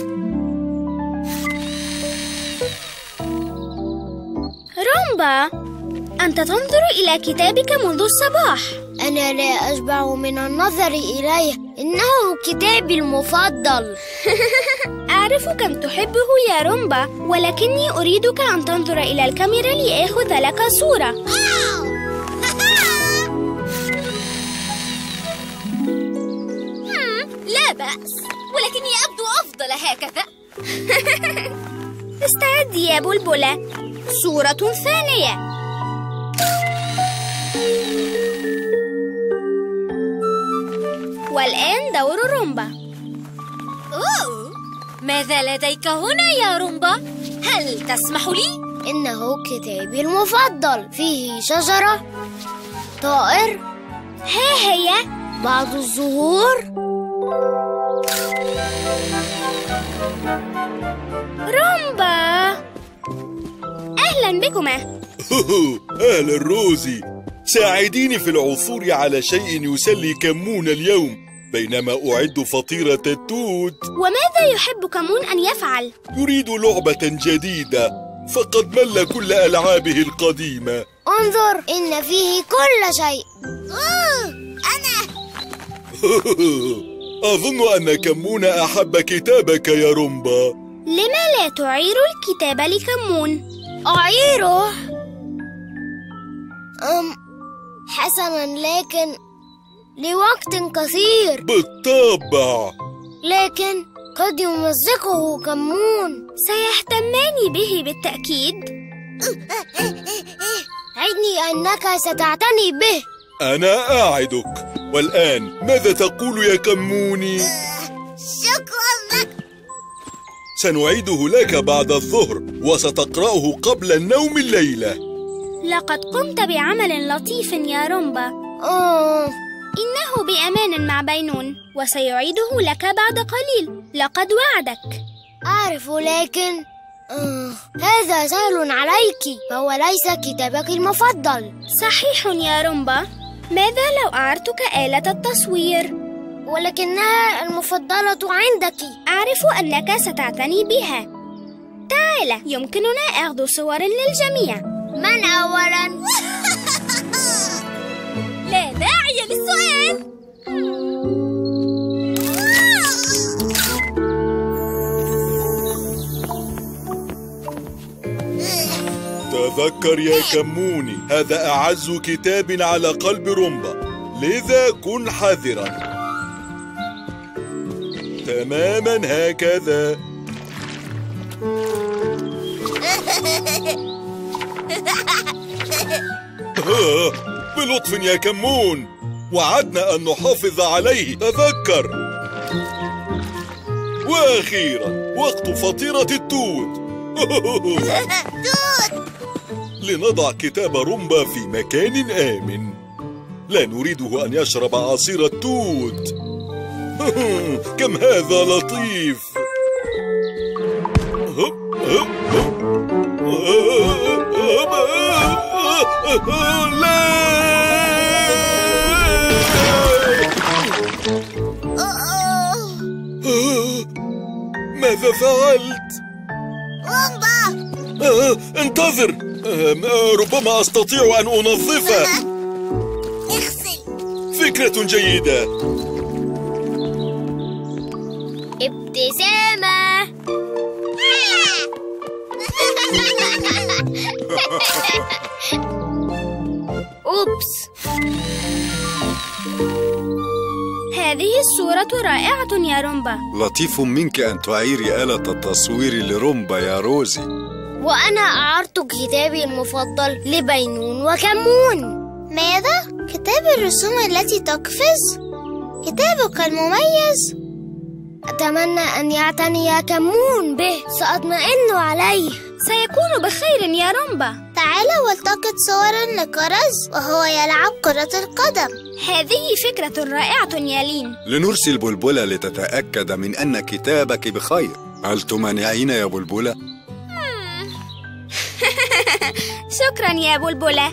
رومبا، أنت تنظر إلى كتابك منذ الصباح. أنا لا أشبع من النظر إليه، إنه كتابي المفضل. أعرف كم تحبه يا رومبا، ولكني أريدك أن تنظر إلى الكاميرا لآخذ لك صورة. لا بأس، ولكني أبدو أفضل هكذا. استعد يا بلبلة، صورة ثانية. والآن دور رومبا. أوه، ماذا لديك هنا يا رومبا؟ هل تسمح لي؟ إنه كتابي المفضل، فيه شجرة، طائر، ها هي بعض الزهور. رومبا، أهلا بكما. أهلا روزي، ساعديني في العثور على شيء يسلي كمون اليوم بينما أعد فطيرة التوت. وماذا يحب كمون أن يفعل؟ يريد لعبة جديدة، فقد مل كل ألعابه القديمة. انظر، إن فيه كل شيء. أوه، أنا أظن أن كمون أحب كتابك يا رومبا. لما لا تعير الكتاب لكمون؟ أعيره؟ أم حسناً، لكن لوقت قصير. بالطبع، لكن قد يمزقه كمون. سيهتمان به بالتأكيد. عدني أنك ستعتني به. أنا أعدك. والآن ماذا تقول يا كموني؟ شكراً لك. سنعيده لك بعد الظهر، وستقرأه قبل النوم الليلة. لقد قمت بعمل لطيف يا رومبا. آه. إنه بأمان مع بينون، وسيعيده لك بعد قليل. لقد وعدك. أعرف، لكن آه. هذا سهل عليك، فهو ليس كتابك المفضل. صحيح يا رومبا. ماذا لو أعرتك آلة التصوير؟ ولكنها المفضلة عندك. أعرف أنك ستعتني بها. تعال، يمكننا أخذ صور للجميع. من أولاً؟ لا داعي للسؤال. تذكر يا كموني، هذا أعز كتاب على قلب رومبا، لذا كن حذراً. تماماً هكذا. بلطف يا كمون، وعدنا أن نحافظ عليه، تذكر. وأخيراً وقت فطيرة التوت. لنضع كتاب رومبا في مكان آمن. لا نريده أن يشرب عصير التوت. كم هذا لطيف. لا، ماذا فعلت؟ رومبا، آه، انتظر، آه، ربما أستطيع أن أنظفه. اغسل. فكرة جيدة. ابتسامة. أوبس، هذه الصورة رائعة يا رومبا. لطيف منك أن تعيري آلة التصوير لرومبا يا روزي. وأنا أعرت كتابي المفضل لبينون وكمون. ماذا؟ كتاب الرسوم التي تقفز؟ كتابك المميز؟ أتمنى أن يعتني كمون به، سأطمئن عليه. سيكون بخير يا رومبا. تعال والتقط صورا لكرز وهو يلعب كرة القدم. هذه فكرة رائعة يا لين. لنرسل بلبلة لتتأكد من أن كتابك بخير. هل تمانعين يا بلبلة؟ شكرا يا بلبلة.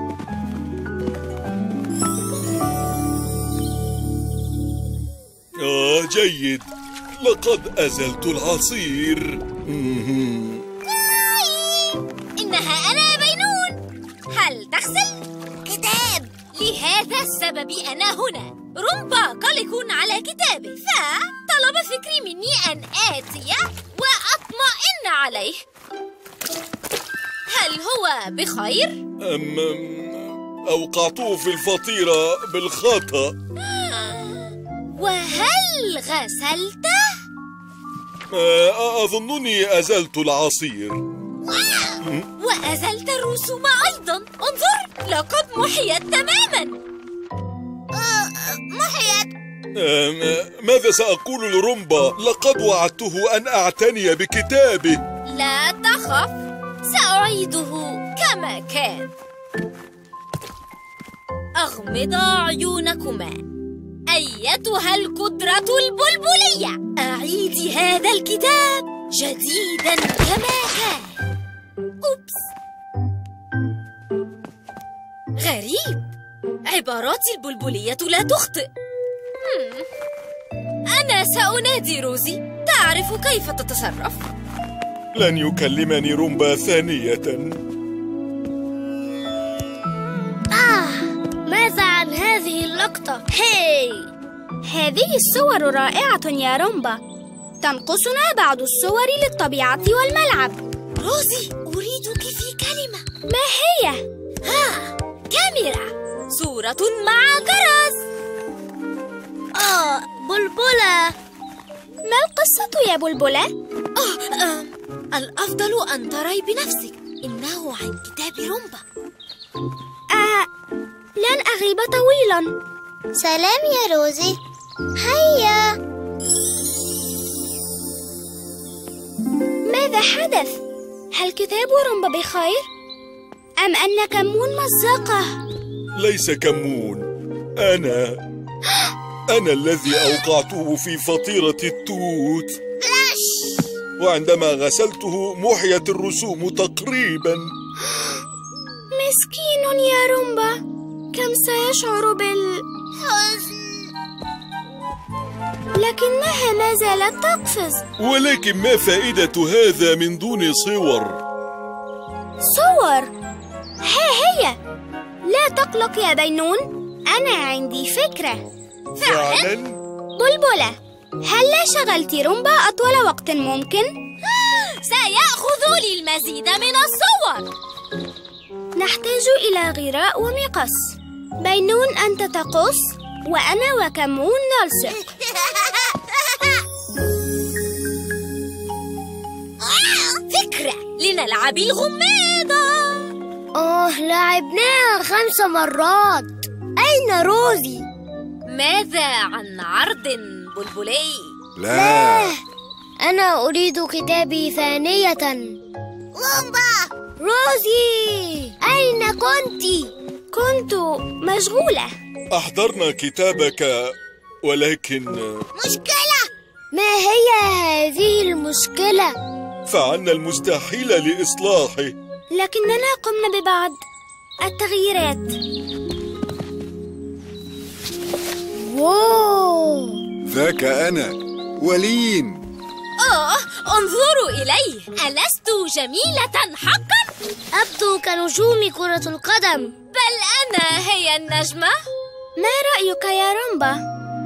آه جيد، لقد أزلت العصير. إنها أنا يا بينون. هل تغسل؟ كتاب. لهذا السبب أنا هنا. رومبا قلق على كتابه، فطلب فكري مني أن آتي وأطمئن عليه. هل هو بخير؟ أم أوقعته في الفطيرة بالخطأ. وهل غسلته؟ أظنني أزلت العصير. وأزلت الرسوم أيضا. انظر، لقد محيت تماما. محيت. ماذا سأقول لرومبا؟ لقد وعدته أن أعتني بكتابه. لا تخف، سأعيده كما كان. أغمضا عيونكما أيتها القدرة البلبلية. أعيدي هذا الكتاب جديدا كما كان. أوبس، غريب، عباراتي البلبلية لا تخطئ. أنا سأنادي روزي، تعرف كيف تتصرف. لن يكلمني رومبا ثانية. آه، ماذا عن هذه اللقطة؟ هاي، هذه الصور رائعة يا رومبا. تنقصنا بعض الصور للطبيعة والملعب. روزي، أريدك في كلمة. ما هي؟ ها، كاميرا. صورة مع جرس. آه، بلبلة. ما القصة يا بلبلة؟ آه, آه الأفضل أن تري بنفسك. إنه عن كتاب رومبا. آه لن أغيب طويلا. سلام يا روزي. هيا. ماذا حدث؟ هل كتاب رومبا بخير؟ أم أن كمون مزقه؟ ليس كمون، أنا أنا الذي أوقعته في فطيرة التوت. وعندما غسلته محيت الرسوم تقريبا. مسكين يا رومبا، كم سيشعر بالحزن. لكنها ما زالت تقفز. ولكن ما فائدة هذا من دون صور؟ صور؟ ها هي. لا تقلق يا بينون، أنا عندي فكرة. فعلا؟ بلبلة، هل لا شغلت رومبا أطول وقت ممكن؟ سيأخذ لي المزيد من الصور. نحتاج إلى غراء ومقص. بينون أنت تقص وأنا وكمون نلصق. فكرة، لنلعب الغماضة. آه، لعبناها خمس مرات. أين روزي؟ ماذا عن عرض بلبلي؟ لا, أنا أريد كتابي ثانية. رومبا، روزي، أين كنت؟ كنت مشغولة. أحضرنا كتابك، ولكن مشكلة. ما هي هذه المشكلة؟ فعلنا المستحيل لإصلاحه. لكننا قمنا ببعض التغييرات. واو، ذاك أنا ولين. آه، انظروا إليه، ألست جميلة حقا؟ أبدو كنجوم كرة القدم. بل أنا هي النجمة. ما رأيك يا رومبا؟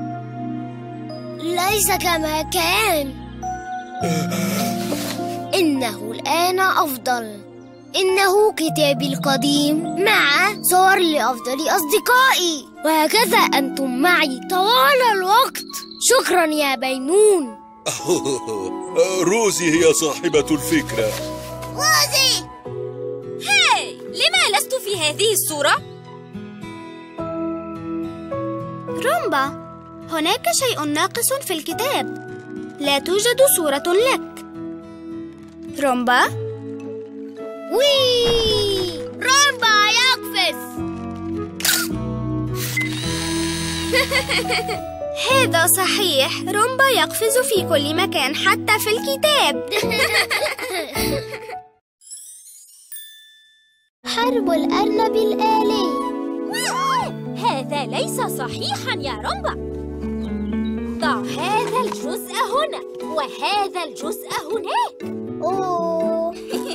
ليس كما كان. إنه الآن أفضل. إنه كتابي القديم مع صور لأفضل أصدقائي، وهكذا أنتم معي طوال الوقت. شكرا يا بينون. روزي هي صاحبة الفكرة. روزي، هاي، لما لست في هذه الصورة؟ رومبا، هناك شيء ناقص في الكتاب. لا توجد صورة لك. رومبا؟ وي، رومبا يقفز. هذا صحيح، رومبا يقفز في كل مكان حتى في الكتاب. حرب الأرنب الآلي. هذا ليس صحيحاً يا رومبا. ضع هذا الجزء هنا وهذا الجزء هناك. أوه.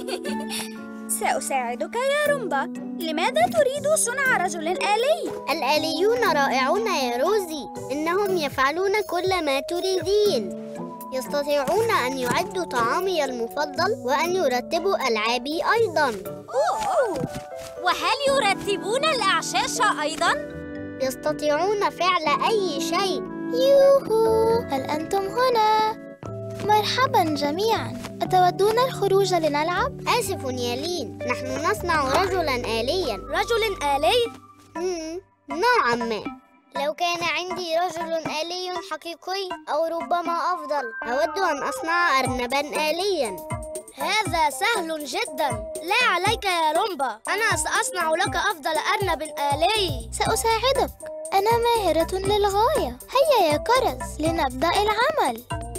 سأساعدك يا رومبا. لماذا تريد صنع رجل آلي؟ الآليون رائعون يا روزي، إنهم يفعلون كل ما تريدين. يستطيعون أن يعدوا طعامي المفضل وأن يرتبوا ألعابي أيضاً. أوه. وهل يرتبون الأعشاش أيضاً؟ يستطيعون فعل أي شيء. يوهو، هل أنتم هنا؟ مرحباً جميعاً، أتودون الخروج لنلعب؟ آسف يا لين، نحن نصنع رجلاً آلياً. رجل آلي؟ مم. نوعاً ما. لو كان عندي رجل آلي حقيقي أو ربما أفضل، أود أن أصنع أرنباً آلياً. هذا سهل جداً. لا عليك يا رومبا، أنا سأصنع لك أفضل أرنب آلي. سأساعدك، أنا ماهرة للغاية. هيا يا كرز لنبدأ العمل.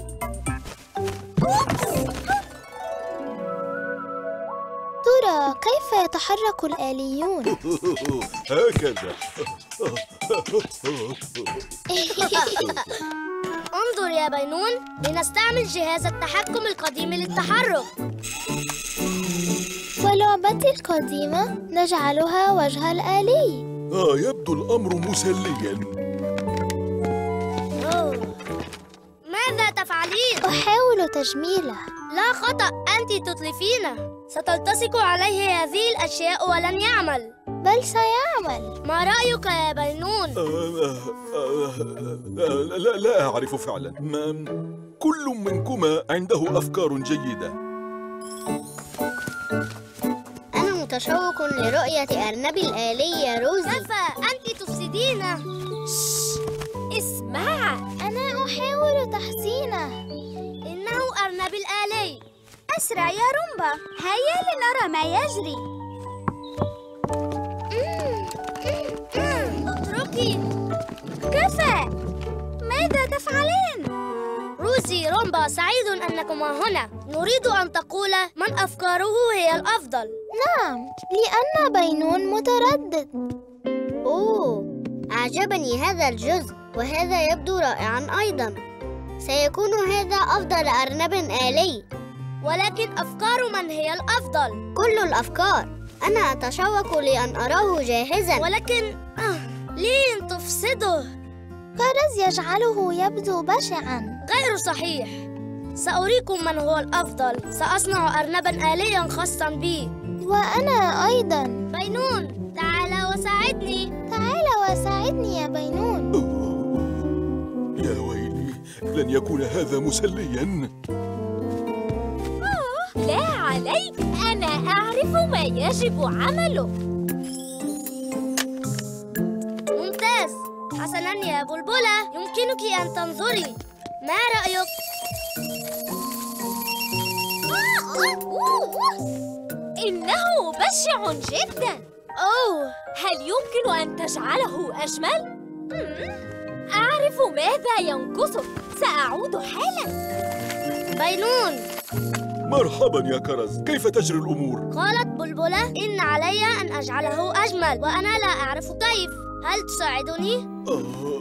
ترى كيف يتحرك الآليون؟ هكذا. انظر يا بينون، لنستعمل جهاز التحكم القديم للتحرك. ولعبتي القديمة نجعلها وجه الآلي. آه يبدو الأمر مسلياً. أوه. ماذا تفعلين؟ أحاول تجميله. لا خطأ، أنت تتلفينه. ستلتصق عليه هذه الأشياء ولن يعمل. بل سيعمل. ما رأيك يا بينون؟ آه آه آه لا, لا أعرف فعلا. ما كل منكما عنده أفكار جيدة. أنا متشوق لرؤية أرنبي الآلي يا روزي. كفى، أنت تفسدينه. اسمع، أنا أحاول تحسينه. إنه أرنبي الآلي. أسرع يا رومبا، هيا لنرى ما يجري. اتركي. كفى، ماذا تفعلين؟ روزي، رومبا، سعيد أنكما هنا. نريد أن تقول من أفكاره هي الأفضل. نعم، لأن بينون متردد. أوه، أعجبني هذا الجزء، وهذا يبدو رائعاً أيضاً. سيكون هذا أفضل أرنب آلي. ولكن أفكار من هي الأفضل؟ كل الأفكار. أنا أتشوق لأن أراه جاهزاً. ولكن آه، لين تفسده. كرز يجعله يبدو بشعاً. غير صحيح. سأريكم من هو الأفضل. سأصنع أرنباً آلياً خاصاً بي. وأنا أيضاً. بينون، تعال وساعدني. تعال وساعدني يا بينون. يا ويلي، لن يكون هذا مسلياً. لا عليك، أنا أعرف ما يجب عمله. ممتاز. حسناً يا بلبلة، يمكنك أن تنظري. ما رأيك؟ إنه بشع جداً. أوه، هل يمكن أن تجعله أجمل؟ أعرف ماذا ينقصك. سأعود حالاً. بينون. مرحبا يا كرز، كيف تجري الأمور؟ قالت بلبلة إن علي أن أجعله أجمل، وأنا لا أعرف كيف. هل تساعدني؟ آه،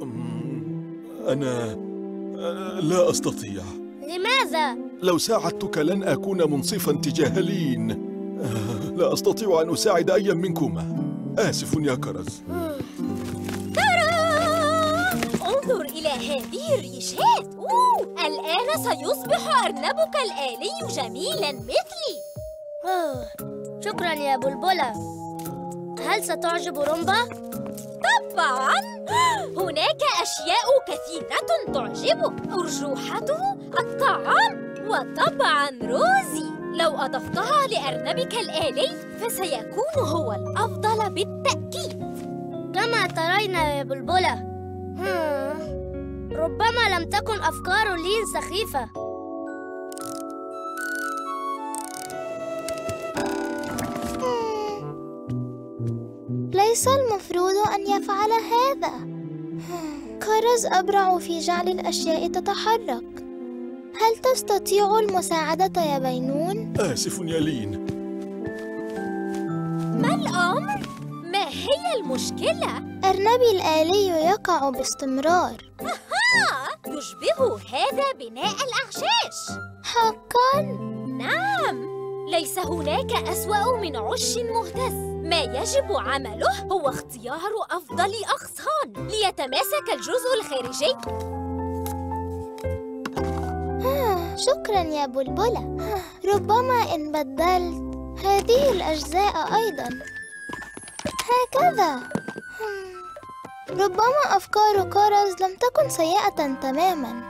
أنا آه، لا أستطيع. لماذا؟ لو ساعدتك لن أكون منصفاً تجاه لين. آه، لا أستطيع أن أساعد أي منكما. آسف يا كرز. انظر إلى هذه الريشات. أوه. الآن سيصبح أرنبك الآلي جميلاً مثلي. أوه. شكراً يا بلبلة. هل ستعجب رومبا؟ طبعاً، هناك أشياء كثيرة تعجبك. أرجوحته، الطعام، وطبعاً روزي. لو أضفتها لأرنبك الآلي فسيكون هو الأفضل بالتأكيد. كما ترين يا بلبلة، ربما لم تكن أفكار لين سخيفة. ليس المفروض أن يفعل هذا. كرز أبرع في جعل الأشياء تتحرك. هل تستطيع المساعدة يا بينون؟ آسف يا لين. ما الأمر؟ ما هي المشكلة؟ أرنبي الآلي يقع باستمرار. أها! يشبه هذا بناء الأعشاش. حقاً؟ نعم، ليس هناك أسوأ من عش مهتز. ما يجب عمله هو اختيار أفضل أغصان ليتماسك الجزء الخارجي. آه، شكراً يا بلبلة. ربما إن بدلت هذه الأجزاء أيضاً هكذا. ربما أفكار كرز لم تكن سيئة تماماً.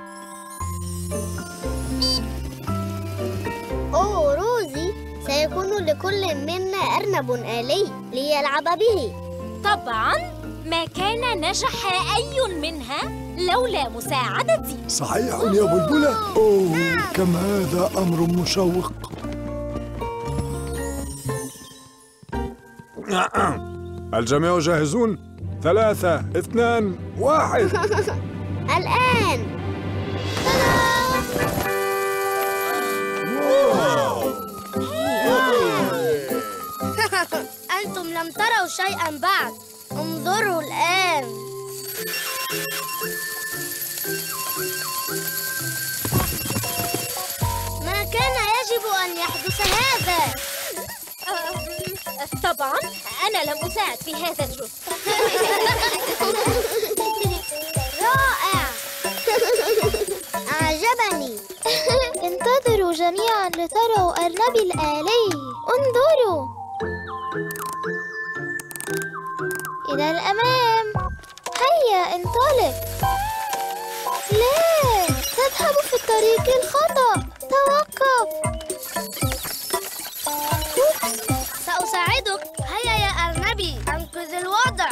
أوه روزي، سيكون لكل منا أرنب آلي ليلعب به. طبعاً، ما كان نجح أي منها لولا مساعدتي. صحيح يا بلبلة؟ أوه، كم هذا أمر مشوق. الجميع جاهزون؟ ثلاثة، اثنان، واحد. الآن. أنتم لم تروا شيئاً بعد. انظروا الآن. ما كان يجب أن يحدث هذا. طبعاً، أنا لم أساعد في هذا الجزء. رائع. أعجبني. انتظروا جميعاً لتروا أرنبي الآلي. انظروا إلى الأمام. هيا انطلق. لا، تذهب في الطريق الخطأ. توقف. سأساعدك. هيا يا أرنبي، أنقذ الوضع.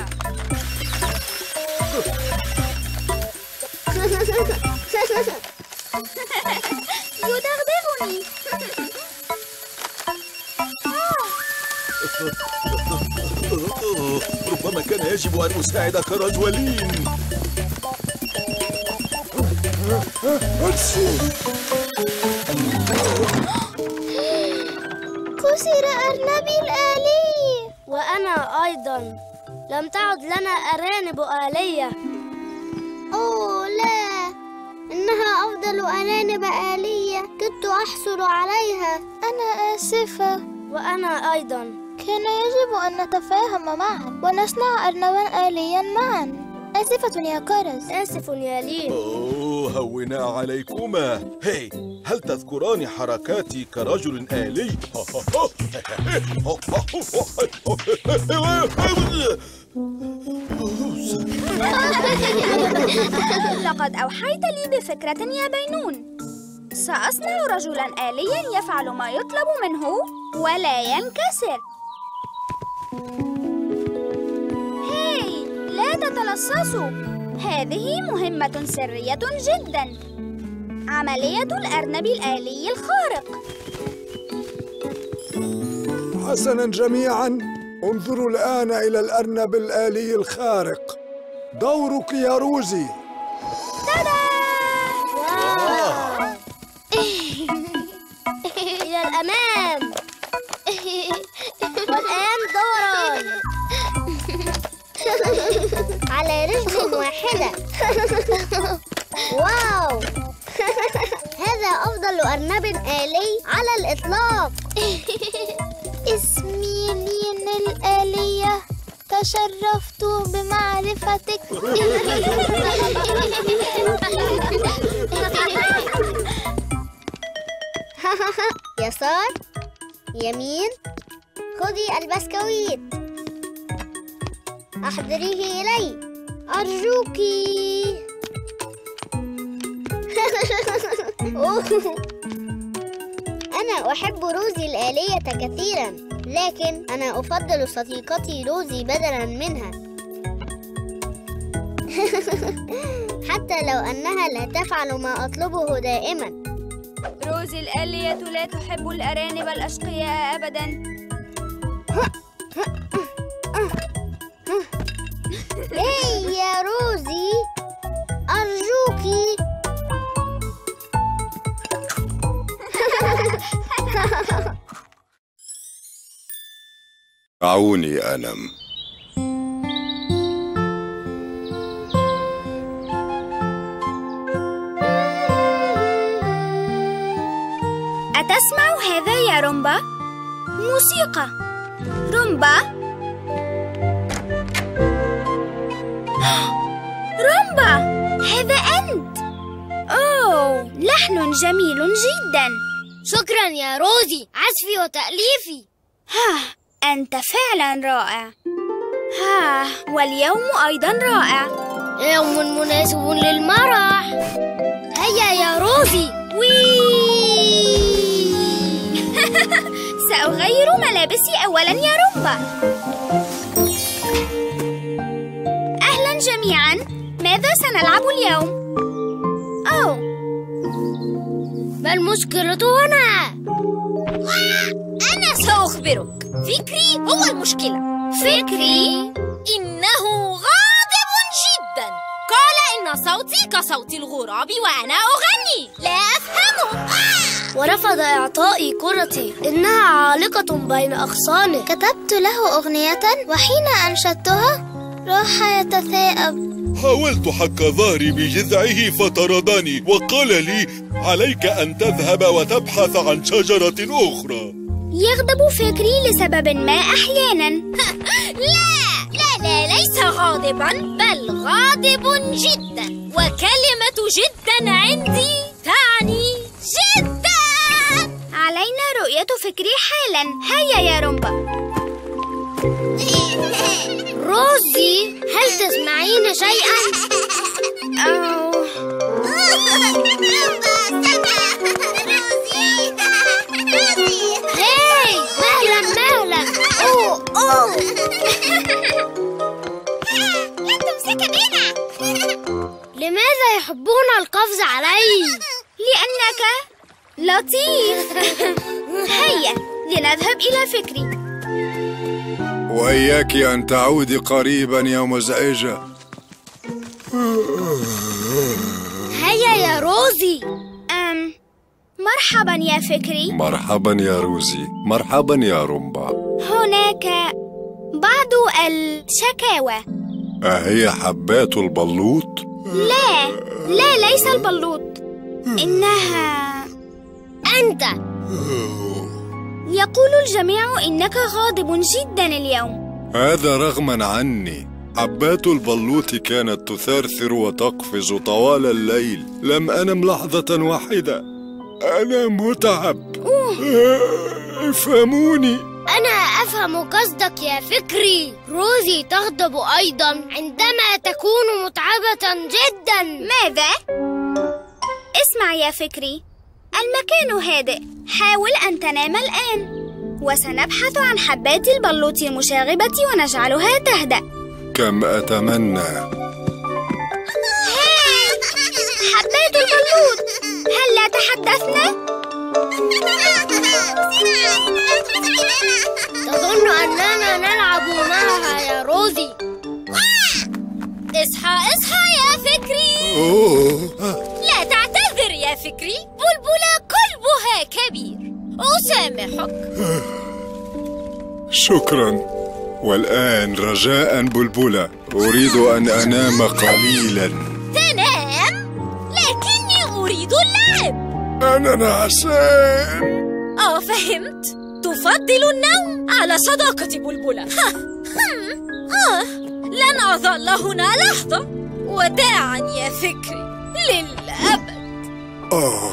يدغدغني. ربما كان يجب أن أساعد كرز ولين. كسر أرنبي الآلي. وأنا أيضاً. لم تعد لنا أرانب آلية. أوه لا، إنها أفضل أرانب آلية كنت أحصل عليها. أنا آسفة. وأنا أيضاً. كان يجب أن نتفاهم معا ونصنع أرنباً آلياً معاً. آسفة يا كرز. آسف يا لين. أوه، هونا عليكما. هاي، هل تذكران حركاتي كرجل آلي؟ لقد أوحيت لي بفكرة يا بينون. سأصنع رجلاً آلياً يفعل ما يطلب منه ولا ينكسر. هاي، لا تتلصصوا. هذه مهمة سرية جداً. عملية الأرنب الآلي الخارق. حسناً جميعاً، انظروا الآن إلى الأرنب الآلي الخارق. دورك يا روزي. إلى الأمام. والآن دوران. على رجل واحدة. واو. هذا أفضل أرنب آلي على الإطلاق. اسمي لين الآلية. تشرفت بمعرفتك. يسار، يمين، خذي البسكويت. أحضريه إلي أرجوكِ. أنا أحب روزي الآلية كثيراً، لكن أنا أفضل صديقتي روزي بدلاً منها. حتى لو أنها لا تفعل ما أطلبه دائماً. روزي الآلية لا تحب الأرانب الأشقياء أبداً. هاي يا روزي، أرجوكِ. دعوني أنم. أتسمع هذا يا رومبا؟ موسيقى. رومبا؟ رومبا، هذا أنت. أوه، لحن جميل جدا. شكرا يا روزي، عزفي وتأليفي. ها، أنت فعلا رائع. ها، واليوم أيضا رائع. يوم مناسب للمرح. هيا يا روزي. وي سأغير ملابسي أولا يا رومبا. أهلا جميعا، ماذا سنلعب اليوم؟ أوه، ما المشكلة هنا؟ أنا سأخبرك. فكري هو المشكلة. فكري إنه غاضب جدا. قال إن صوتي كصوت الغراب وأنا أغني. لا أفهمه. ورفض إعطائي كرتي، إنها عالقة بين أغصانه. كتبت له أغنية، وحين أنشدتها راح يتثاءب. حاولت حك ظهري بجذعه فطردني وقال لي: عليك أن تذهب وتبحث عن شجرة أخرى. يغضب فكري لسبب ما أحيانا. لا لا لا، ليس غاضبا، بل غاضب جدا. وكلمة جدا عندي تعني جدا. علينا رؤية فكري حالا. هيا يا رومبا. روزي، هل تسمعين شيئا؟ أوه. هاي، مهلا مهلا. أوه أوه. لا تمسك بنا. لماذا يحبون القفز علي؟ لأنك لطيف. هيا لنذهب إلى فكري. وإياك أن تعودي قريبا يا مزعجة. هيا يا روزي. أم مرحبا يا فكري. مرحبا يا روزي. مرحبا يا رومبا. هناك بعض الشكاوى. أهي حبات البلوط؟ لا لا، ليس البلوط، إنها أنت. يقول الجميع إنك غاضب جدا اليوم. هذا رغما عني. حبات البلوط كانت تثرثر وتقفز طوال الليل. لم أنم لحظة واحدة. أنا متعب. افهموني. أنا أفهم قصدك يا فكري. روزي تغضب أيضا عندما تكون متعبة جدا. ماذا؟ اسمع يا فكري، المكان هادئ. حاول أن تنام الآن، وسنبحث عن حبات البلوط المشاغبة ونجعلها تهدأ. كم أتمنى. هاي، حبات البلوط، هل لا تحدثنا؟ تظن أننا نلعب معها يا روزي. اصحى اصحى يا فكري. أوه. لا تعتذر يا فكري، بلبلة قلبها كبير. أسامحك. شكرا. والآن رجاء بلبلة، أريد أن أنام قليلا. تنام؟ لكني أريد اللعب. أنا نعسان. آه، فهمت. تفضل النوم على صداقة بلبلة. آه، لن أظل هنا لحظة. وداعا يا فكري، للأبد. آه.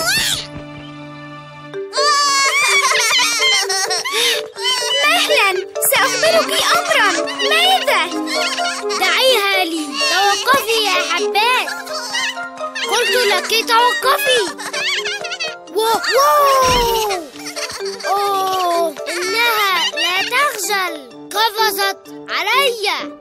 مهلا، سأخبرك أمرا. ماذا؟ دعيها لي. توقفي يا حبات. قلت لك توقفي. واو واو. أوه، إنها لا تخجل. قفزت علي.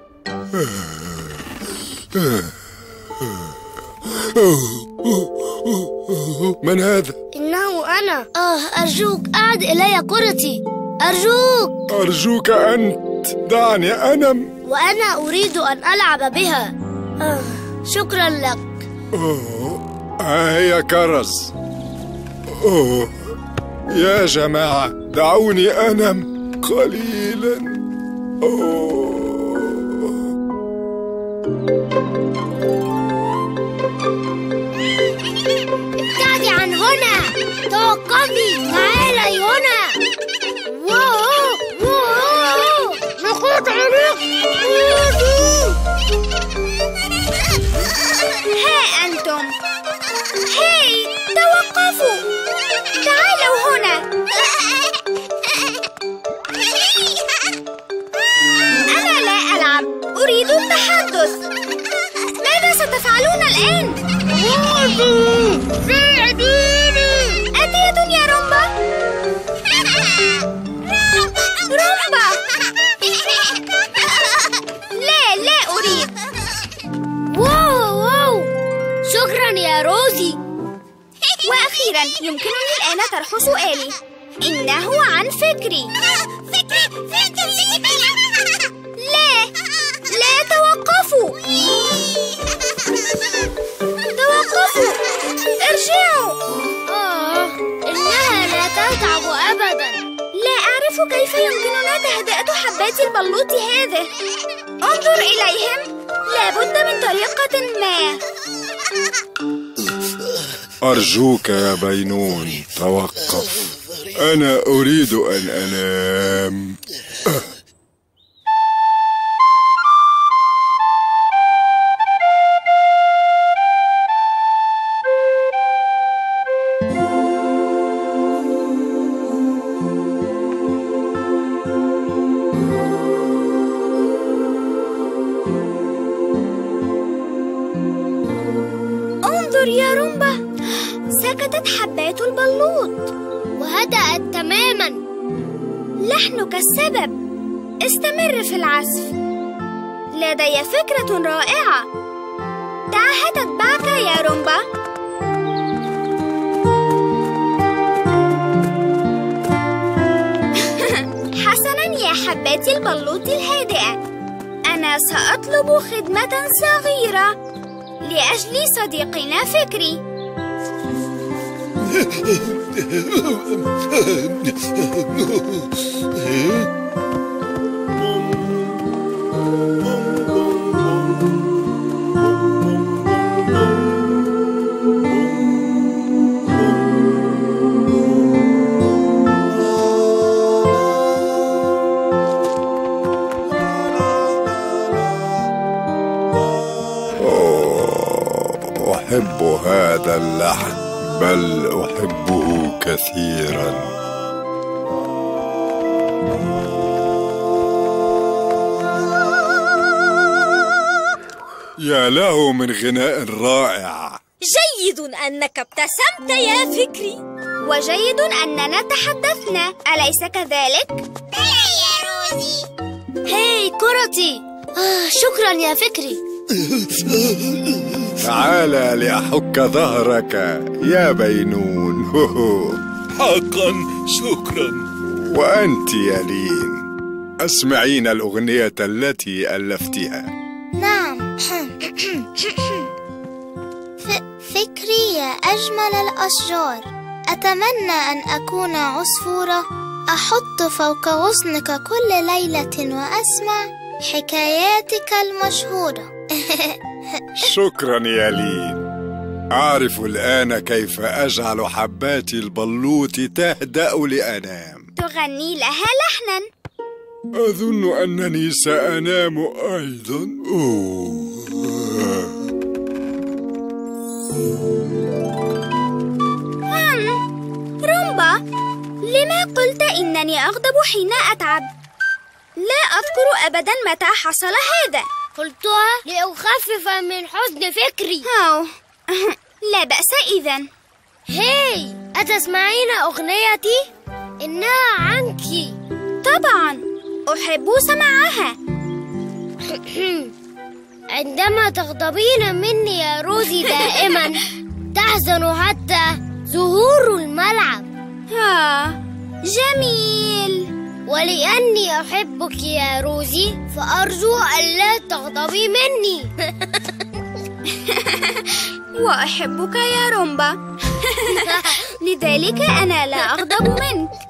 من هذا؟ إنه أنا. آه، أرجوك أعد إلي كرتي. أرجوك. أرجوك أنت. دعني أنم. وأنا أريد أن ألعب بها. آه، شكرا لك. أوه، هيا كرز. أوه، يا جماعة دعوني أنم قليلا. أوه. ابتعدي عن هنا، توقفي، تعالي هنا. واو واو، نقاط عريق. ها أنتم، هاي توقفوا، تعالوا هنا. أنا لا ألعب، أريد التحدث. ماذا ستفعلون الآن؟ ساعديني. آتية يا رومبا. رومبا. لا لا أريد. واو واو، شكرا يا روزي. وأخيرا يمكنني الآن طرح سؤالي، إنه عن فكري. فكري فكري. لا لا، توقفوا توقفوا، ارجعوا. آه، إنها لا تتعب أبدا. لا أعرف كيف يمكننا تهدئة حبات البلوط هذه. انظر إليهم، لابد من طريقة ما. أرجوك يا بينون توقف، أنا أريد أن أنام. انظر يا رومبا، سكتت حبات البلوط وهدأت تماما. لحنك السبب، استمر في العزف. لدي فكرة رائعة، دعها تتبعك يا رومبا. حسنا يا حبات البلوط الهادئة، أنا سأطلب خدمة صغيرة لأجل صديقنا فكري. أحب هذا اللحن، بل أحبه كثيرا. يا له من غناء رائع. جيد أنك ابتسمت يا فكري، وجيد أننا تحدثنا، أليس كذلك؟ بلى يا روزي. هاي كرتي. آه، شكرا يا فكري. تعال لأحك ظهرك يا بينون. حقا شكرا. وأنت يا لين، أسمعين الأغنية التي ألفتها. نعم. فكري يا أجمل الأشجار، أتمنى أن أكون عصفورة أحط فوق غصنك كل ليلة وأسمع حكاياتك المشهورة. شكرا يا لين، أعرف الآن كيف أجعل حبات البلوط تهدأ لأنام. تغني لها لحنا. أظن أنني سأنام أيضا. أوه. رومبا، لما قلت إنني أغضب حين أتعب؟ لا أذكر أبدا متى حصل هذا. قلتها لأخفف من حزن فكري. أوه. لا بأس إذن. هاي، أتسمعين أغنيتي؟ إنها عنك. طبعا، أحب سماعها. عندما تغضبين مني يا روزي دائما تحزن حتى زهور الملعب. ها، جميل. ولأني أحبك يا روزي فأرجو ألا تغضبي مني. وأحبك يا رومبا، لذلك أنا لا أغضب منك.